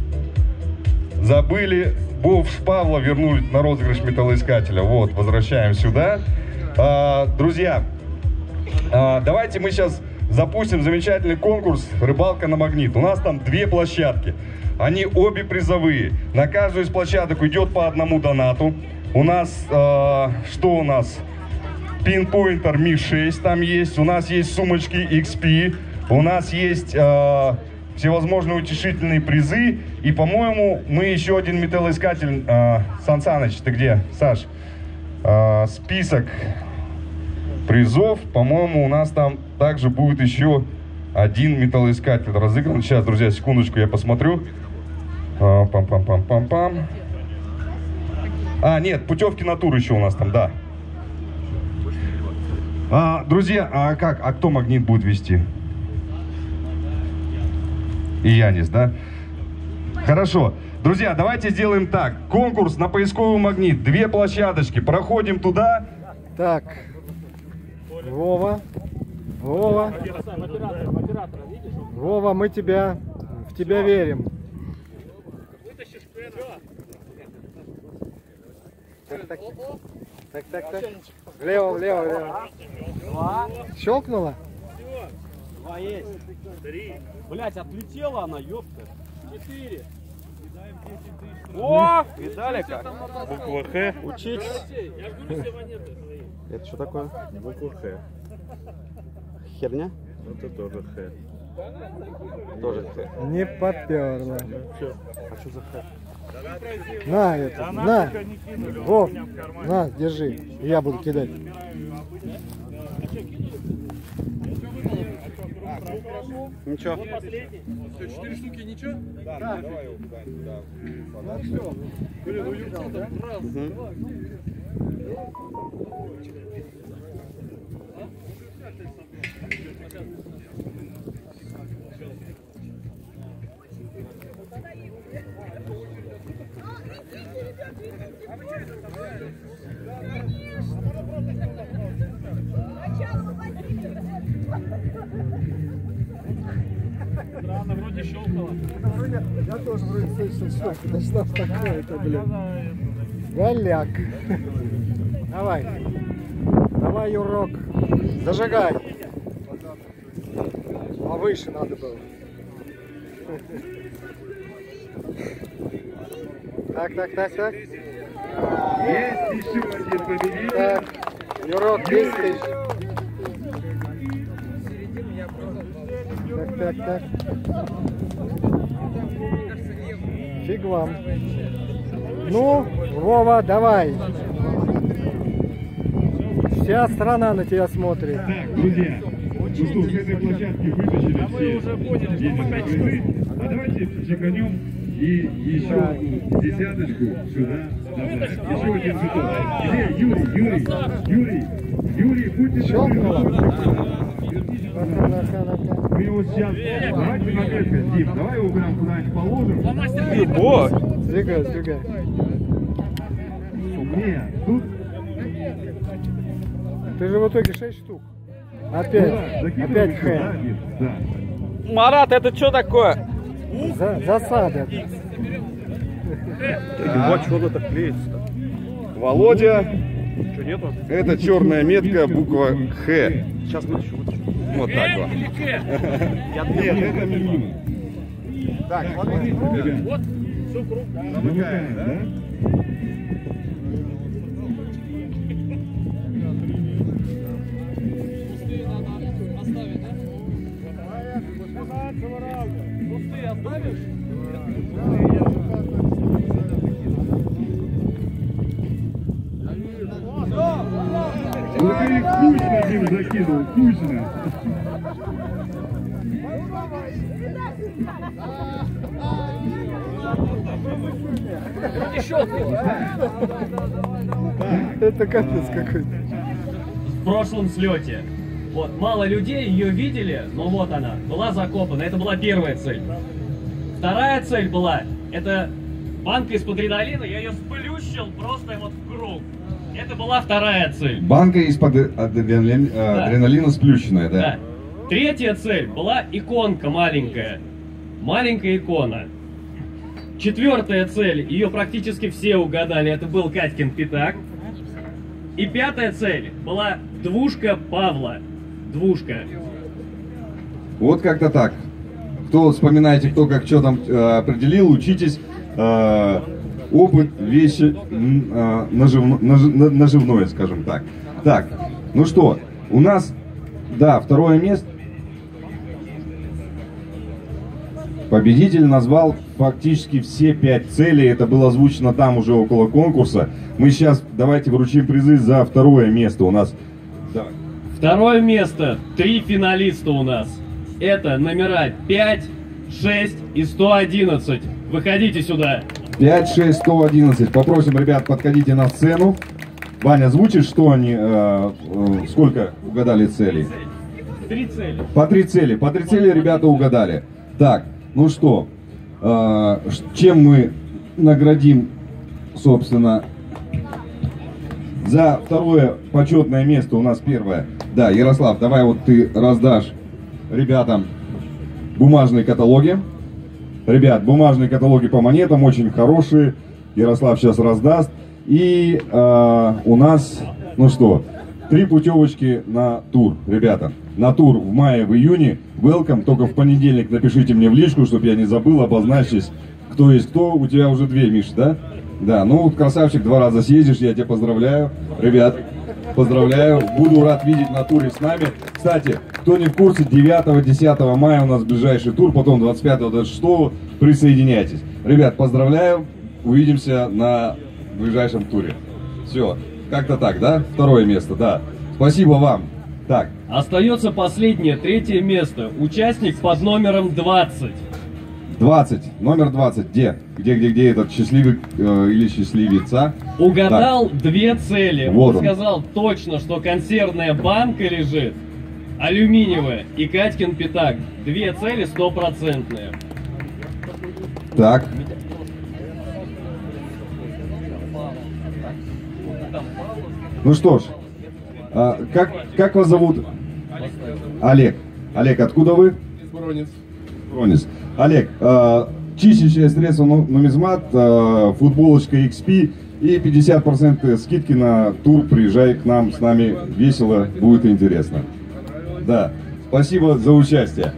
S4: забыли. Бовш Павла вернули на розыгрыш металлоискателя. Вот, возвращаем сюда. А, друзья, а, давайте мы сейчас запустим замечательный конкурс «Рыбалка на магнит». У нас там две площадки. Они обе призовые. На каждую из площадок уйдет по одному донату. У нас, э, что у нас? Пинпоинтер Ми шесть там есть. У нас есть сумочки икс пи. У нас есть э, всевозможные утешительные призы. И, по-моему, мы еще один металлоискатель. Э, Сан Саныч, ты где? Саш. Э, список призов. По-моему, у нас там также будет еще один металлоискатель разыгран. Сейчас, друзья, секундочку, я посмотрю. Пам-пам-пам-пам-пам. А, нет, путевки на тур еще у нас там, да. А, друзья, а как? А кто магнит будет вести? И Янис, да? Хорошо. Друзья, давайте сделаем так. Конкурс на поисковый магнит. Две площадочки. Проходим туда.
S1: Так. Вова. Вова. Вова, мы тебя, в тебя верим. Так, так, так, так, так. Влево, влево, влево. Щелкнула?
S8: Два есть. Три. Блять, отлетела она, ёпта. Четыре. О! Видали как?
S12: Буква Х.
S8: Учитесь.
S12: Это что такое? Буква Х.
S8: Херня?
S12: Это тоже Х.
S8: Тоже Х.
S1: Не поперло.
S8: А что за Х?
S1: На это, на. Вов, на, держи. Я буду кидать.
S8: Ничего.
S5: Все, четыре штуки, ничего?
S1: Да, да. Ну все. Блин, ну YouTube там раз, два.
S8: Странно, вроде щелкало.
S1: Я тоже вроде слышал, что это что такое-то, блин. Голяк. Давай. Давай, Юрок. Зажигай. Повыше надо было. Так, так, так, так.
S4: Есть еще один победитель.
S1: Так. Юрок, десять тысяч. Так, так, так. Фиг вам. Ну, Вова, давай. Вся страна на тебя смотрит.
S4: Так, друзья, ну что, с этой площадки вытащили все денежные призы. А давайте чеканем и еще одну десяточку сюда добавим. Еще один цветок. Где Юрий, Юрий, Юрий, Юрий, будьте добры. Мы его сейчас... Давайте на Дим, давай его прям куда-нибудь положим.
S1: О! Сдвигай, сдвигай.
S4: Нет, тут...
S1: Ты же в итоге шесть штук. Опять,
S4: да,
S1: опять Х.
S4: Да.
S8: Марат, это что такое?
S1: За, засада.
S3: Вот что так клеится-то. Володя.
S12: Что, нету?
S3: Это черная метка, буква Х.
S12: Сейчас мы еще вытащим.
S3: Вот так вот.
S4: Нет, это мимо.
S1: Так, вот,
S4: Ребят,
S8: Вот, все круто.
S4: замыкаем, да?
S8: Пустые надо оставить, да? Пустые оставишь?
S4: Вот и вкусно Дим закинул, вкусно.
S1: Это капец какой-то.
S8: В прошлом слете. Вот, мало людей ее видели, но вот она, была закопана. Это была первая цель. Вторая цель была, это банка из-под адреналина, я ее сплющил просто вот в круг. Это была вторая цель.
S4: Банка из-под адреналина,
S8: Да.
S4: адреналина сплющенная, да?
S8: Да. Третья цель была иконка маленькая. Маленькая икона. Четвертая цель, ее практически все угадали, это был Катькин пятак. И пятая цель была двушка Павла. Двушка.
S4: Вот как-то так. Кто вспоминаете, кто как что там э, определил, учитесь. Э, опыт, вещи, м, э, нажив, нажив, на- наживное, скажем так. Так, ну что, у нас, да, второе место. Победитель назвал фактически все пять целей. Это было озвучено там уже около конкурса. Мы сейчас давайте вручим призы за второе место у нас. Давай.
S8: Второе место. Три финалиста у нас. Это номера пять, шесть и сто одиннадцать. Выходите сюда.
S4: пять, шесть, сто одиннадцать. Попросим ребят, подходите на сцену.
S3: Ваня, озвучишь, что они, э, э, сколько угадали целей?
S8: Три цели.
S3: По три цели. По три цели ребята угадали. Так, ну что, э, чем мы наградим, собственно, за второе почетное место у нас первое. Да, Ярослав, давай вот ты раздашь ребятам бумажные каталоги. Ребят, бумажные каталоги по монетам очень хорошие. Ярослав сейчас раздаст. И э, у нас, ну что, три путевочки на тур, ребята. На тур в мае, в июне. Welcome. Только в понедельник напишите мне в личку, чтобы я не забыл, обозначьтесь, кто есть кто. У тебя уже две, Миша, да? Да, ну вот красавчик, два раза съездишь, я тебя поздравляю. Ребят, поздравляю. Буду рад видеть на туре с нами. Кстати, кто не в курсе, девятого-десятого мая у нас ближайший тур, потом двадцать пятого-двадцать шестого присоединяйтесь. Ребят, поздравляю. Увидимся на ближайшем туре. Все, как-то так, да? Второе место, да. Спасибо вам. Так.
S8: Остается последнее, третье место. Участник под номером двадцать.
S3: двадцать, номер двадцать, где? Где, где, где этот счастливый э, или счастливица?
S8: Угадал
S3: так.
S8: две цели.
S3: Вот
S8: он
S3: он.
S8: сказал точно, что консервная банка лежит, алюминиевая и Катькин пятак. Две цели стопроцентные.
S3: Так. Ну что ж, а, как, как вас зовут? Олег. Олег, откуда вы?
S14: Воронец.
S3: Воронец. Олег, э, чистящее средство нумизмат, э, футболочка икс пи и пятьдесят процентов скидки на тур. Приезжай к нам, с нами весело, будет интересно. Да, спасибо за участие.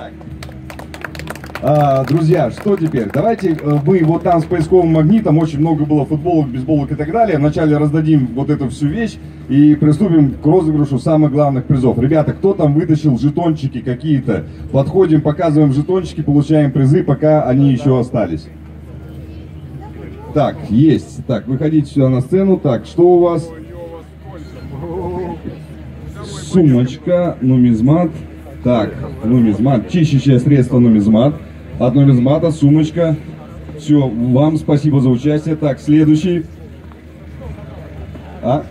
S3: А, друзья, что теперь? Давайте мы вот там с поисковым магнитом, очень много было футболок, бейсболок и так далее. Вначале раздадим вот эту всю вещь и приступим к розыгрышу самых главных призов. Ребята, кто там вытащил жетончики какие-то? Подходим, показываем жетончики, получаем призы, пока они еще остались. Так, есть. Так, выходите сюда на сцену. Так, что у вас? Сумочка, нумизмат. Так, нумизмат, чистящее средство нумизмат. От нумизмата, сумочка. Все, вам спасибо за участие. Так, следующий. А?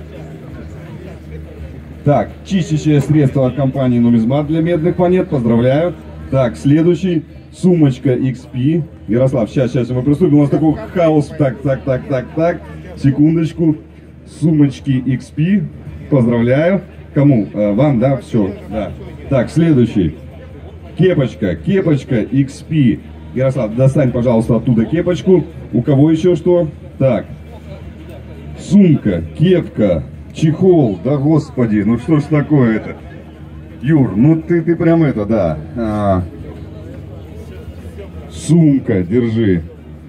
S3: Так, чистящее средство от компании Нумизмат для медных монет. Поздравляю. Так, следующий. Сумочка икс пи. Ярослав, сейчас, сейчас мы приступим. У нас такой хаос. Так, так, так, так, так. Секундочку. Сумочки икс пи. Поздравляю. Кому? А, вам, да? Все. Да. Так, следующий. Кепочка. Кепочка икс пи. Ярослав, достань, пожалуйста, оттуда кепочку. У кого еще что? Так. Сумка, кепка, чехол. Да господи, ну что ж такое-то? Юр, ну ты, ты прям это, да. А. Сумка, держи.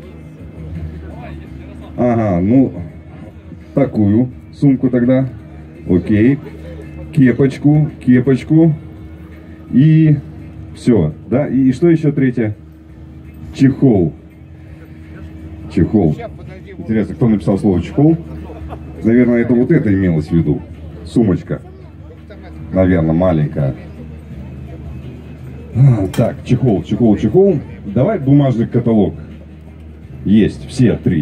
S3: Ага, ну, такую сумку тогда. Окей. Кепочку, кепочку. И все, да? И что еще третье? Чехол. Чехол. Интересно, кто написал слово чехол? Наверное, это вот это имелось в виду. Сумочка. Наверное, маленькая. А, так, чехол, чехол, чехол. Давай бумажный каталог. Есть, все три.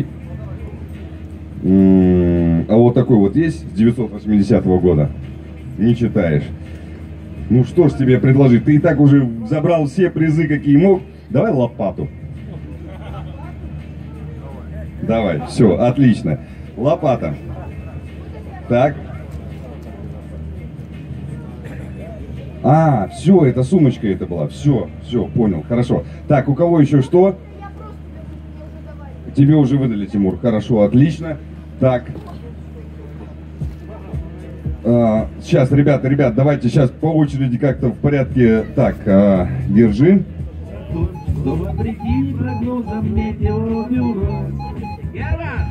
S3: М-м, а вот такой вот есть с девятьсот восьмидесятого года. Не читаешь. Ну что ж тебе предложить? Ты и так уже забрал все призы, какие мог. Давай лопату. Давай, все, отлично. Лопата. Так. А, все, это сумочка это была. Все, все, понял, хорошо. Так, у кого еще что? Тебе уже выдали, Тимур. Хорошо, отлично. Так. А, сейчас, ребята, ребят, давайте сейчас по очереди как-то в порядке. Так, а, держи.
S15: Вопреки прогнозам метеобюро. Я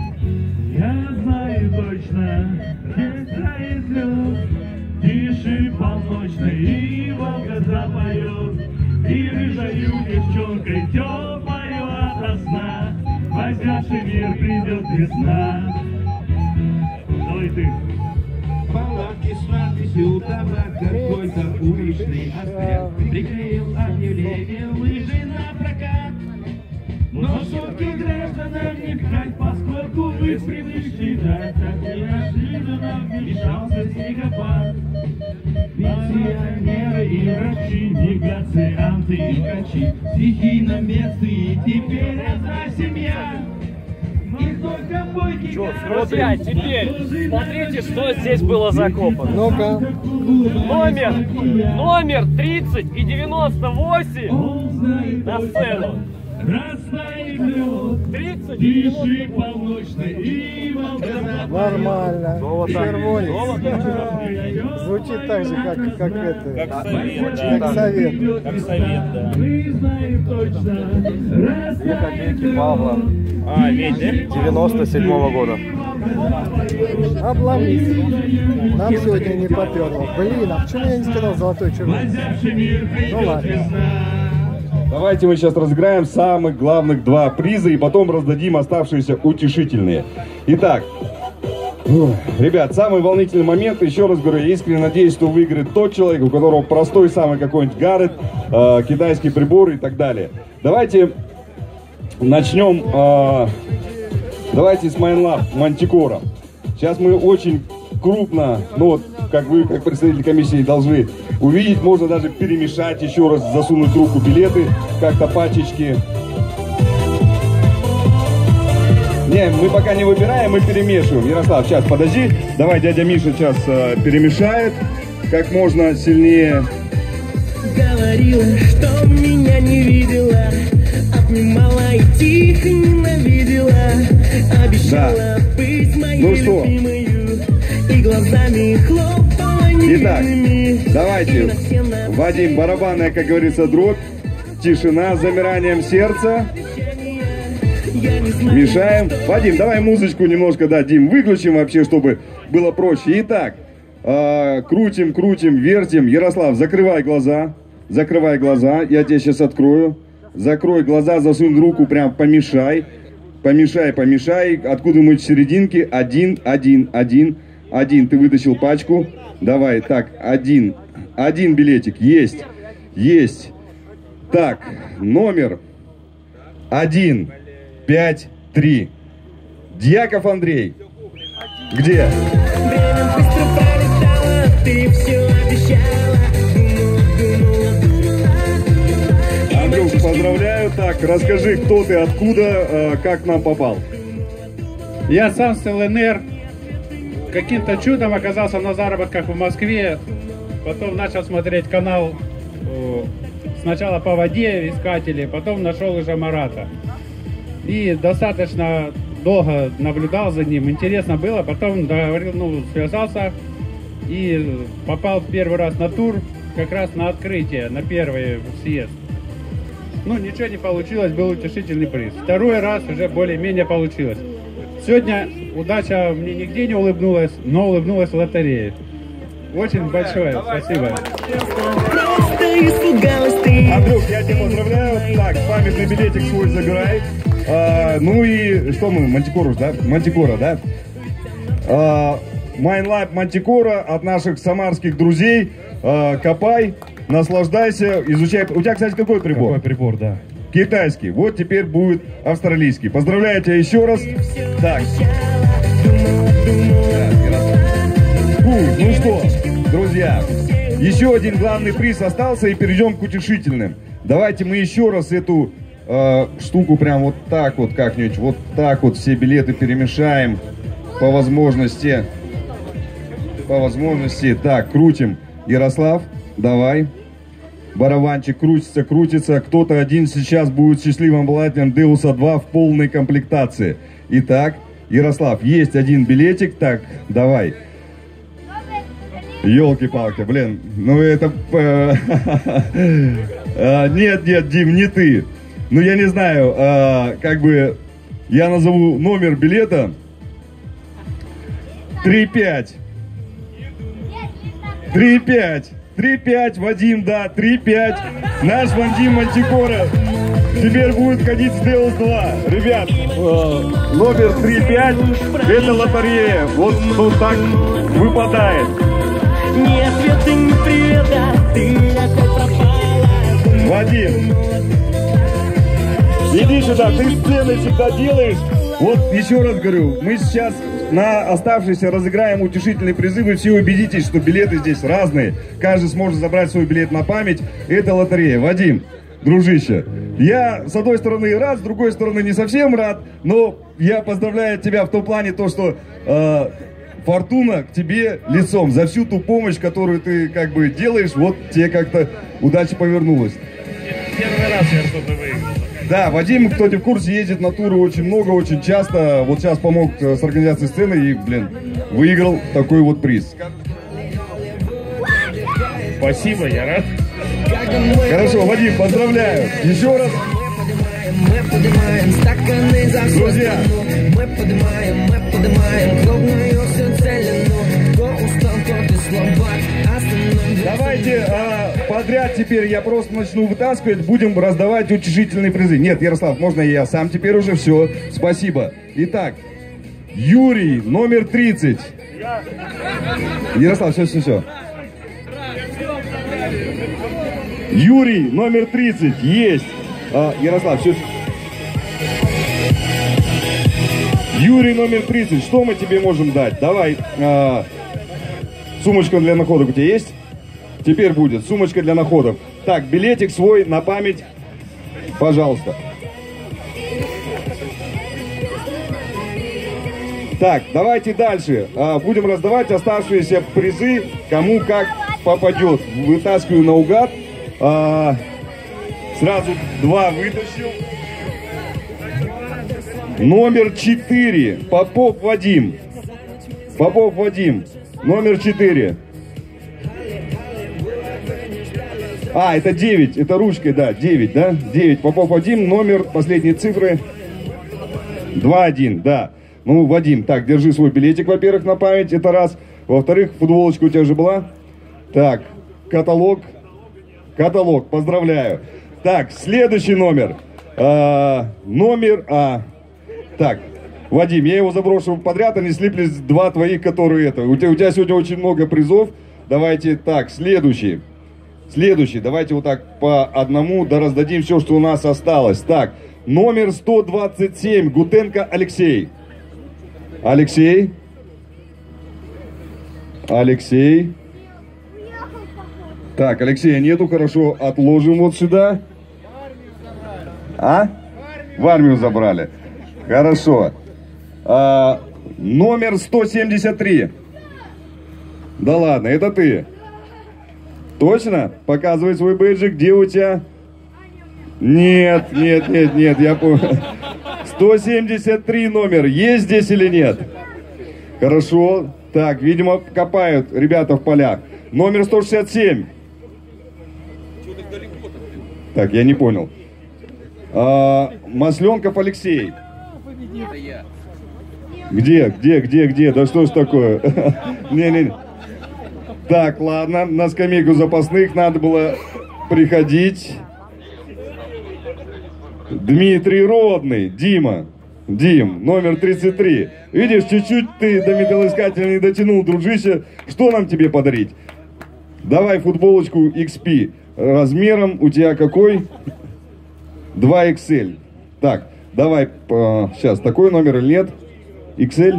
S15: знаю точно, где тает лед, тише полночный, и Волга запоет, и рыжаю девчонкой теплою ото сна, возявший мир придет весна. Ой ты! Палатки с надписью «Табак» какой-то уличный остряк приклеил объявление лыжи на прокат. Но сотки гражданам не пхать, поскольку вы привыкли, да так не нашли. психопат. Пенсионеры и врачи, негацианты и врачи, в стихийном бедствии теперь одна семья. И только бойки...
S8: Друзья, теперь смотрите, что здесь было закопано.
S1: Ну-ка.
S8: Номер, номер тридцать и девяносто восемь на сцену. тридцать и
S1: Нормально.
S8: Золото.
S1: Червонец.
S8: Золото.
S1: Звучит так же, как, как это.
S14: Как совет, да.
S1: Как совет.
S14: Как совет, да.
S16: Две копейки Павла.
S14: А, ведь, да?
S16: девяносто седьмого года.
S1: Обломись. Нам сегодня не поперло. Блин, а почему я не сказал золотой червонец? Ну ладно.
S3: Давайте мы сейчас разыграем самых главных два приза и потом раздадим оставшиеся утешительные. Итак, ребят, самый волнительный момент, еще раз говорю, я искренне надеюсь, что выиграет тот человек, у которого простой самый какой-нибудь гаджет, э, китайский прибор и так далее. Давайте начнем, э, давайте с Майнлаб Мантикора. Сейчас мы очень крупно, ну вот, как вы, как представители комиссии, должны увидеть, можно даже перемешать, еще раз засунуть в руку билеты, как-то пачечки. Не, мы пока не выбираем, мы перемешиваем. Ярослав, сейчас, подожди, давай дядя Миша сейчас э, перемешает, как можно сильнее.
S15: Говорила, что меня не видела, обнимала и тихо ненавидела, обещала
S3: Да.
S15: быть моей
S3: Ну что?
S15: любимой. И глазами хлопала невидимыми.
S3: Итак, давайте, Вадим, барабанная, как говорится, дробь, тишина с замиранием сердца, мешаем. Вадим, давай музычку немножко дадим, выключим вообще, чтобы было проще. Итак, э, крутим, крутим, вертим. Ярослав, закрывай глаза, закрывай глаза, я тебе сейчас открою. Закрой глаза, засунь руку, прям помешай, помешай, помешай. Откуда-нибудь с серединки, один, один, один. Один, ты вытащил пачку. Давай, так, один. Один билетик. Есть. Есть. Так, номер один, пять, три. Дьяков Андрей. Где?
S15: Время быстро пролетало, ты все обещала.
S3: Андрюх, поздравляю. Так, расскажи, кто ты, откуда, э, как к нам попал.
S17: Я сам с ЛНР. Каким-то чудом оказался на заработках в Москве. Потом начал смотреть канал э, сначала по воде, искатели, потом нашел уже Марата. И достаточно долго наблюдал за ним. Интересно было. Потом договорил, ну, связался и попал первый раз на тур, как раз на открытие, на первый съезд. Ну, ничего не получилось, был утешительный приз. Второй раз уже более-менее получилось. Сегодня удача мне нигде не улыбнулась, но улыбнулась в лотерее. Очень большое спасибо.
S3: Андрюх, я тебя поздравляю. Так, памятный билетик свой забирай. А, ну и что мы, Мантикору, да? Мантикора, да? А, Майнлаб Мантикора от наших самарских друзей. А, копай, наслаждайся, изучай. У тебя, кстати, какой прибор?
S16: Какой прибор, да.
S3: Китайский. Вот теперь будет австралийский. Поздравляю тебя еще раз. Так. Фу, ну что, друзья, еще один главный приз остался, и перейдем к утешительным. Давайте мы еще раз эту э, штуку прям вот так вот как-нибудь, вот так вот все билеты перемешаем по возможности. По возможности. Так, крутим. Ярослав, давай. Барабанчик крутится, крутится. Кто-то один сейчас будет счастливым обладателем Деуса два в полной комплектации. Итак, Ярослав, есть один билетик. Так, давай. Ёлки-палки, блин. Ну это... Нет, нет, Дим, не ты. Ну я не знаю, как бы... Я назову номер билета. три пять. три пять. три пять, Вадим, да, три пять. Наш Вадим Мантикора теперь будет ходить с Деус два. Ребят, э, номер три пять, это лотерея. Вот тут так выпадает.
S15: Ни ответа, ни привета, ты опять пропала.
S3: Вадим, иди сюда, ты сцены всегда делаешь. Вот еще раз говорю, мы сейчас на оставшиеся разыграем утешительные призы. Вы все убедитесь, что билеты здесь разные. Каждый сможет забрать свой билет на память. Это лотерея. Вадим, дружище, я с одной стороны рад, с другой стороны не совсем рад, но я поздравляю тебя в том плане, то, что э, фортуна к тебе лицом. За всю ту помощь, которую ты как бы делаешь, вот тебе как-то удача повернулась.
S14: Первый раз я что-то выиграл.
S3: Да, Вадим, кто-то в курсе, ездит на туры очень много, очень часто. Вот сейчас помог с организацией сцены и, блин, выиграл такой вот приз.
S14: Спасибо, я рад.
S3: Хорошо, Вадим, поздравляю. Еще раз. Друзья,
S15: мы поднимаем, мы поднимаем крупную всю целину. Кто устал, тот и слабак.
S3: давайте а, подряд теперь я просто начну вытаскивать, будем раздавать утешительные призы. Нет, Ярослав, можно я сам теперь уже, все, спасибо. Итак, Юрий, номер тридцать. Ярослав, все, все, все. Юрий, номер тридцать, есть. А, Ярослав, все. Юрий, номер тридцать, что мы тебе можем дать? Давай, а, сумочка для находок у тебя есть? Теперь будет сумочка для находок. Так, билетик свой на память, пожалуйста. Так, давайте дальше. А, будем раздавать оставшиеся призы, кому как попадет. Вытаскиваю наугад. А, сразу два вытащил. Номер четыре. Попов Вадим. Попов Вадим. Номер четыре. А, это девять. Это ручкой, да. девять, да? девять. Попов Вадим. Номер, последние цифры. два один, да. Ну, Вадим, так, держи свой билетик, во-первых, на память. Это раз. Во-вторых, футболочка у тебя же была. Так, каталог. Каталог, поздравляю. Так, следующий номер. А, номер... А, так, Вадим, я его заброшу подряд, они слиплись два твоих, которые это. У тебя, у тебя сегодня очень много призов. Давайте, так, следующий. Следующий, давайте вот так по одному, да раздадим все, что у нас осталось. Так, номер сто двадцать семь, Гутенко Алексей. Алексей. Алексей. Так, Алексея нету, хорошо, отложим вот сюда. А? В армию забрали. Хорошо. А, номер сто семьдесят три. Да ладно, это ты. Точно? Показывай свой бейджик, где у тебя? Нет, нет, нет, нет, я понял. сто семьдесят три номер, есть здесь или нет? Хорошо. Так, видимо, копают ребята в полях. Номер сто шестьдесят семь. Так, я не понял. А, Масленков Алексей. Где, где, где, где? Да что ж такое? Не-не. Так, ладно, на скамейку запасных надо было приходить. Дмитрий Родный, Дима. Дим, номер тридцать три. Видишь, чуть-чуть ты до металлоискателя не дотянул, дружище. Что нам тебе подарить? Давай футболочку икс пи. Размером у тебя какой? два икс эль. Так, давай, э, сейчас, такой номер или нет? икс эль?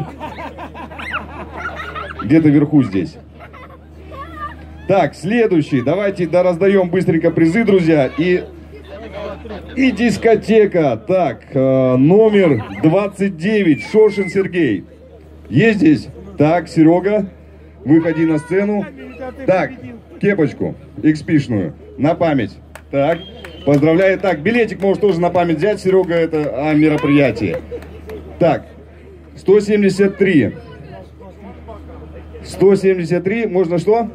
S3: Где-то вверху здесь. Так, следующий. Давайте дораздаем быстренько призы, друзья. И, и дискотека. Так, э, номер двадцать девять. Шошин Сергей. Есть здесь? Так, Серега, выходи на сцену. Так, кепочку икс пи-шную на память. Так, поздравляю. Так, билетик можешь тоже на память взять, Серега, это о мероприятии. Так, сто семьдесят три. сто семьдесят три, можно что?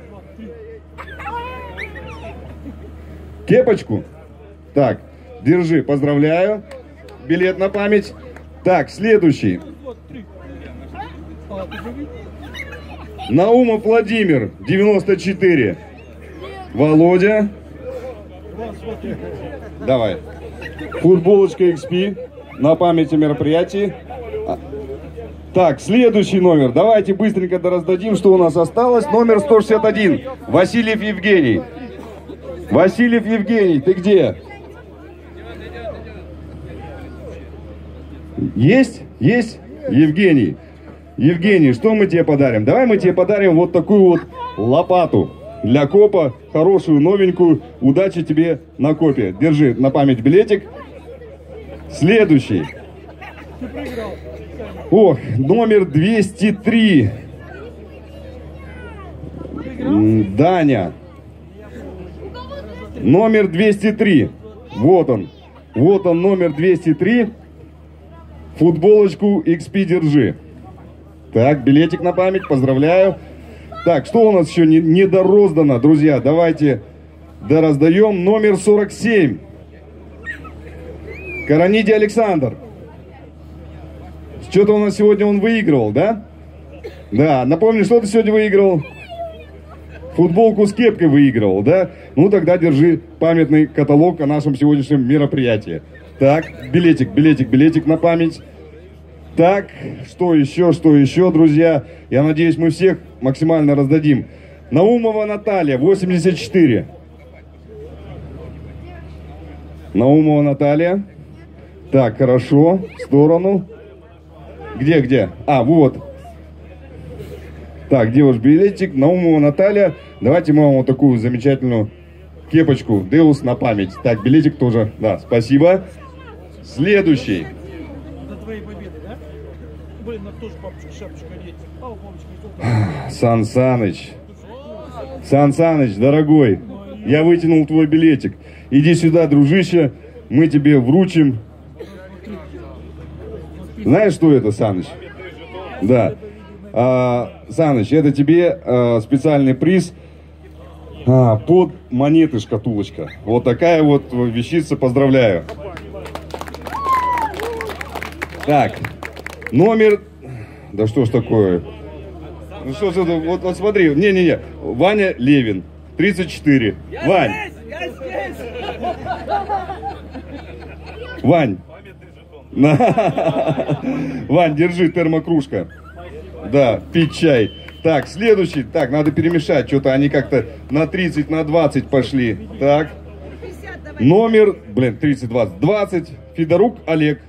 S3: Кепочку? Так, держи, поздравляю. Билет на память. Так, следующий. Наумов Владимир, девяносто четыре. Володя. Давай. Футболочка икс пи на память о мероприятии. Так, следующий номер. Давайте быстренько дораздадим, что у нас осталось. Номер сто шестьдесят один. Васильев Евгений. Васильев Евгений, ты где? Есть? Есть? Евгений. Евгений, что мы тебе подарим? Давай мы тебе подарим вот такую вот лопату для копа, хорошую, новенькую. Удачи тебе на копе. Держи на память билетик. Следующий. Ох, номер двести три. Даня. Номер двести три. Вот он. Вот он, номер двести три. Футболочку икс пи держи. Так, билетик на память, поздравляю. Так, что у нас еще не, не дороздано, друзья? Давайте дораздаем. Номер сорок семь. Караниди Александр. Что-то у нас сегодня он выигрывал, да? Да, напомню, что ты сегодня выигрывал? Футболку с кепкой выигрывал, да? Ну, тогда держи памятный каталог о нашем сегодняшнем мероприятии. Так, билетик, билетик, билетик на память. Так, что еще, что еще, друзья? Я надеюсь, мы всех максимально раздадим. Наумова Наталья, восемьдесят четыре. Наумова Наталья. Так, хорошо, в сторону. Где, где? А, вот. Так, где ваш билетик? Наумова Наталья. Давайте мы вам вот такую замечательную кепочку Деус на память. Так, билетик тоже. Да, спасибо. Следующий. Сан Саныч. Сан Саныч, дорогой, я вытянул твой билетик. Иди сюда, дружище, мы тебе вручим. Знаешь, что это, Саныч? Да. А, Саныч, это тебе а, специальный приз а, под монеты шкатулочка. Вот такая вот вещица, поздравляю. Так, номер... Да что ж такое? Ну что ж это, вот, вот смотри, не-не-не, Ваня Левин, тридцать четыре. Я Вань. Здесь, я здесь. Вань. Вань, держи, термокружка. Да, пить чай. Так, следующий. Так, надо перемешать. Что-то они как-то на тридцать, на двадцать пошли. Так. Номер, блин, тридцать, двадцать. двадцать. Федорук Олег.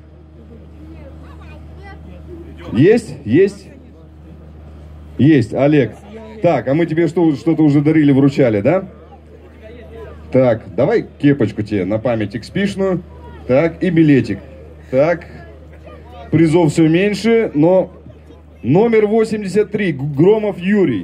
S3: Есть? Есть? Есть, Олег. Так, а мы тебе что, что-то уже дарили, вручали, да? Так, давай кепочку тебе на память экспишную. Так, и билетик. Так, призов все меньше, но номер восемьдесят три, Громов Юрий.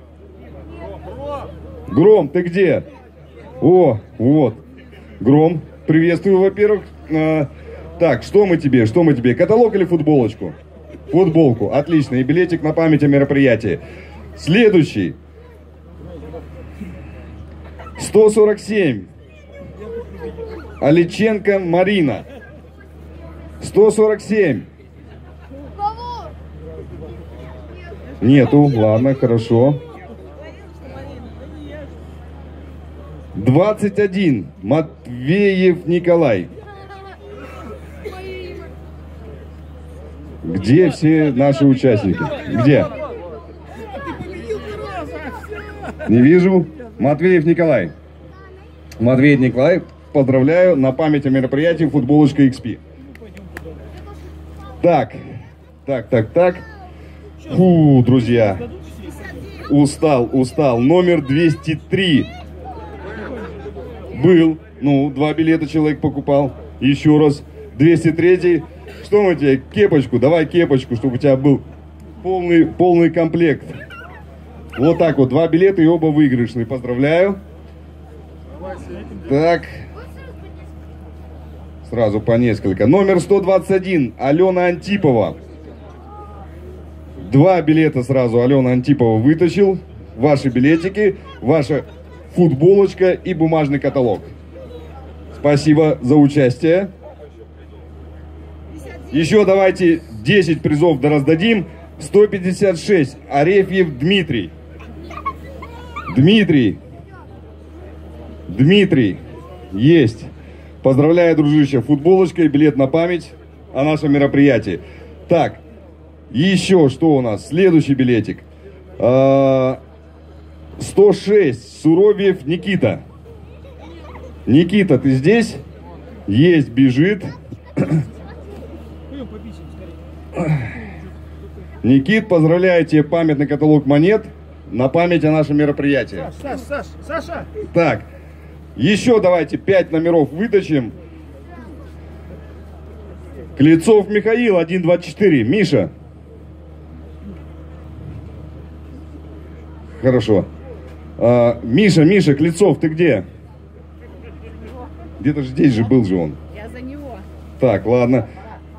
S3: Гром, ты где? О, вот. Гром, приветствую, во-первых. А, так, что мы тебе, что мы тебе, каталог или футболочку? Футболку, отлично, и билетик на память о мероприятии. Следующий. сто сорок семь. Аличенко Марина. сто сорок семь. Нету, ладно, хорошо. двадцать один. Матвеев Николай. Где все наши участники? Где? Не вижу. Матвеев Николай. Матвеев Николай, поздравляю, на память о мероприятии футболочка икс пи. Так, так, так, так. Фу, друзья. Устал, устал. Номер двести три. Был. Ну, два билета человек покупал. Еще раз. двести три. Что мы тебе? Кепочку. Давай кепочку, чтобы у тебя был полный, полный комплект. Вот так вот. Два билета и оба выигрышные. Поздравляю. Так. Сразу по несколько. Номер сто двадцать один. Алена Антипова. Два билета сразу Алена Антипова вытащил. Ваши билетики, ваша футболочка и бумажный каталог. Спасибо за участие. Еще давайте десять призов дораздадим. сто пятьдесят шесть. Арефьев Дмитрий. Дмитрий. Дмитрий. Есть. Поздравляю, дружище. Футболочка и билет на память о нашем мероприятии. Так. Еще что у нас? Следующий билетик. сто шесть. Суровьев Никита. Никита, ты здесь? Есть, бежит. Никит, поздравляю тебе, памятный каталог монет на память о нашем мероприятии.
S11: Саша, Саша, Саша!
S3: Так, еще давайте пять номеров вытащим. Клецов Михаил, один двадцать четыре. Миша. Хорошо. А, Миша, Миша, Клецов, ты где? Где-то же здесь же был же он.
S18: Я за него.
S3: Так, ладно.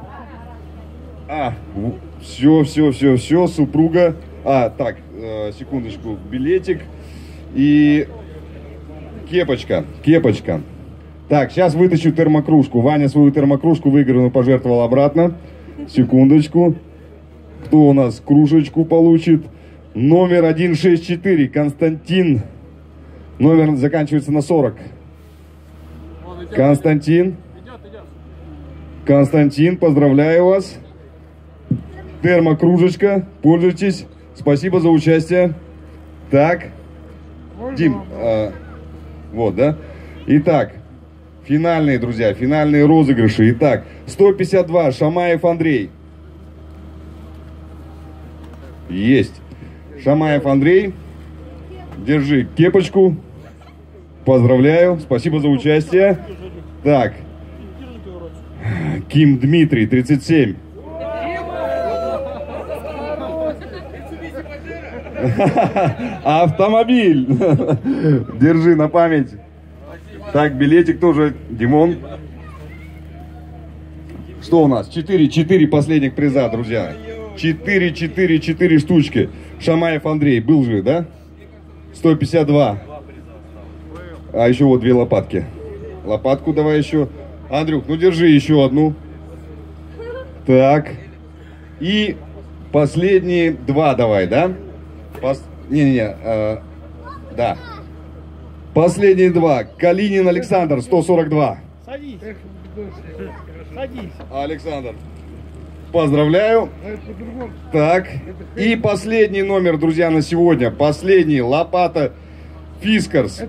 S3: А, все, все, все, все, супруга. А, так, э, секундочку, билетик и кепочка, кепочка. Так, сейчас вытащу термокружку. Ваня свою термокружку выигранную пожертвовал обратно. Секундочку. Кто у нас кружечку получит? Номер один шесть четыре, Константин. Номер заканчивается на сорок. Константин. Константин, поздравляю вас. Термокружечка, пользуйтесь. Спасибо за участие. Так. Дим, а, вот, да? Итак, финальные, друзья, финальные розыгрыши. Итак, сто пятьдесят два, Шамаев Андрей. Есть. Шамаев Андрей, держи кепочку. Поздравляю, спасибо за участие. Так. Ким Дмитрий, тридцать семь. Автомобиль. Держи на память. Так, билетик тоже. Димон. Что у нас? четыре, четыре последних приза, друзья. четыре, четыре, четыре штучки. Шамаев Андрей, был же, да? сто пятьдесят два. А еще вот две лопатки. Лопатку давай еще. Андрюх, ну держи еще одну. Так. И последние два давай, да? Пос... Не-не-не. Э, да. Последние два. Калинин Александр, сто сорок два.
S11: Садись. Садись.
S3: Александр. Поздравляю. Так. И последний номер, друзья, на сегодня. Последний. Лопата Фискарс.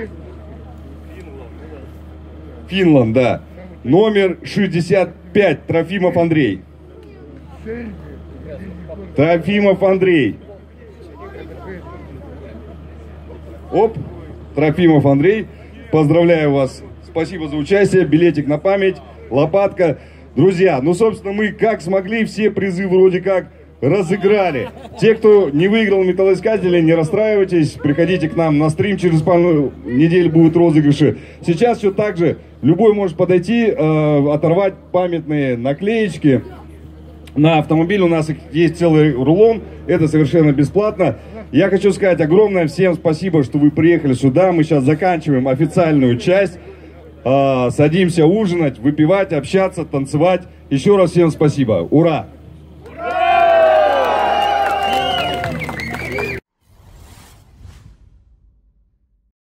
S3: Финланд, да. Номер шестьдесят пять. Трофимов Андрей. Трофимов Андрей. Оп. Трофимов Андрей. Поздравляю вас. Спасибо за участие. Билетик на память. Лопатка. Друзья, ну, собственно, мы как смогли, все призы вроде как разыграли. Те, кто не выиграл металлоискатели, не расстраивайтесь. Приходите к нам на стрим, через пару недель будут розыгрыши. Сейчас все так же. Любой может подойти, э, оторвать памятные наклеечки. На автомобиль у нас есть целый рулон. Это совершенно бесплатно. Я хочу сказать огромное всем спасибо, что вы приехали сюда. Мы сейчас заканчиваем официальную часть. Э, садимся ужинать, выпивать, общаться, танцевать. Еще раз всем спасибо. Ура!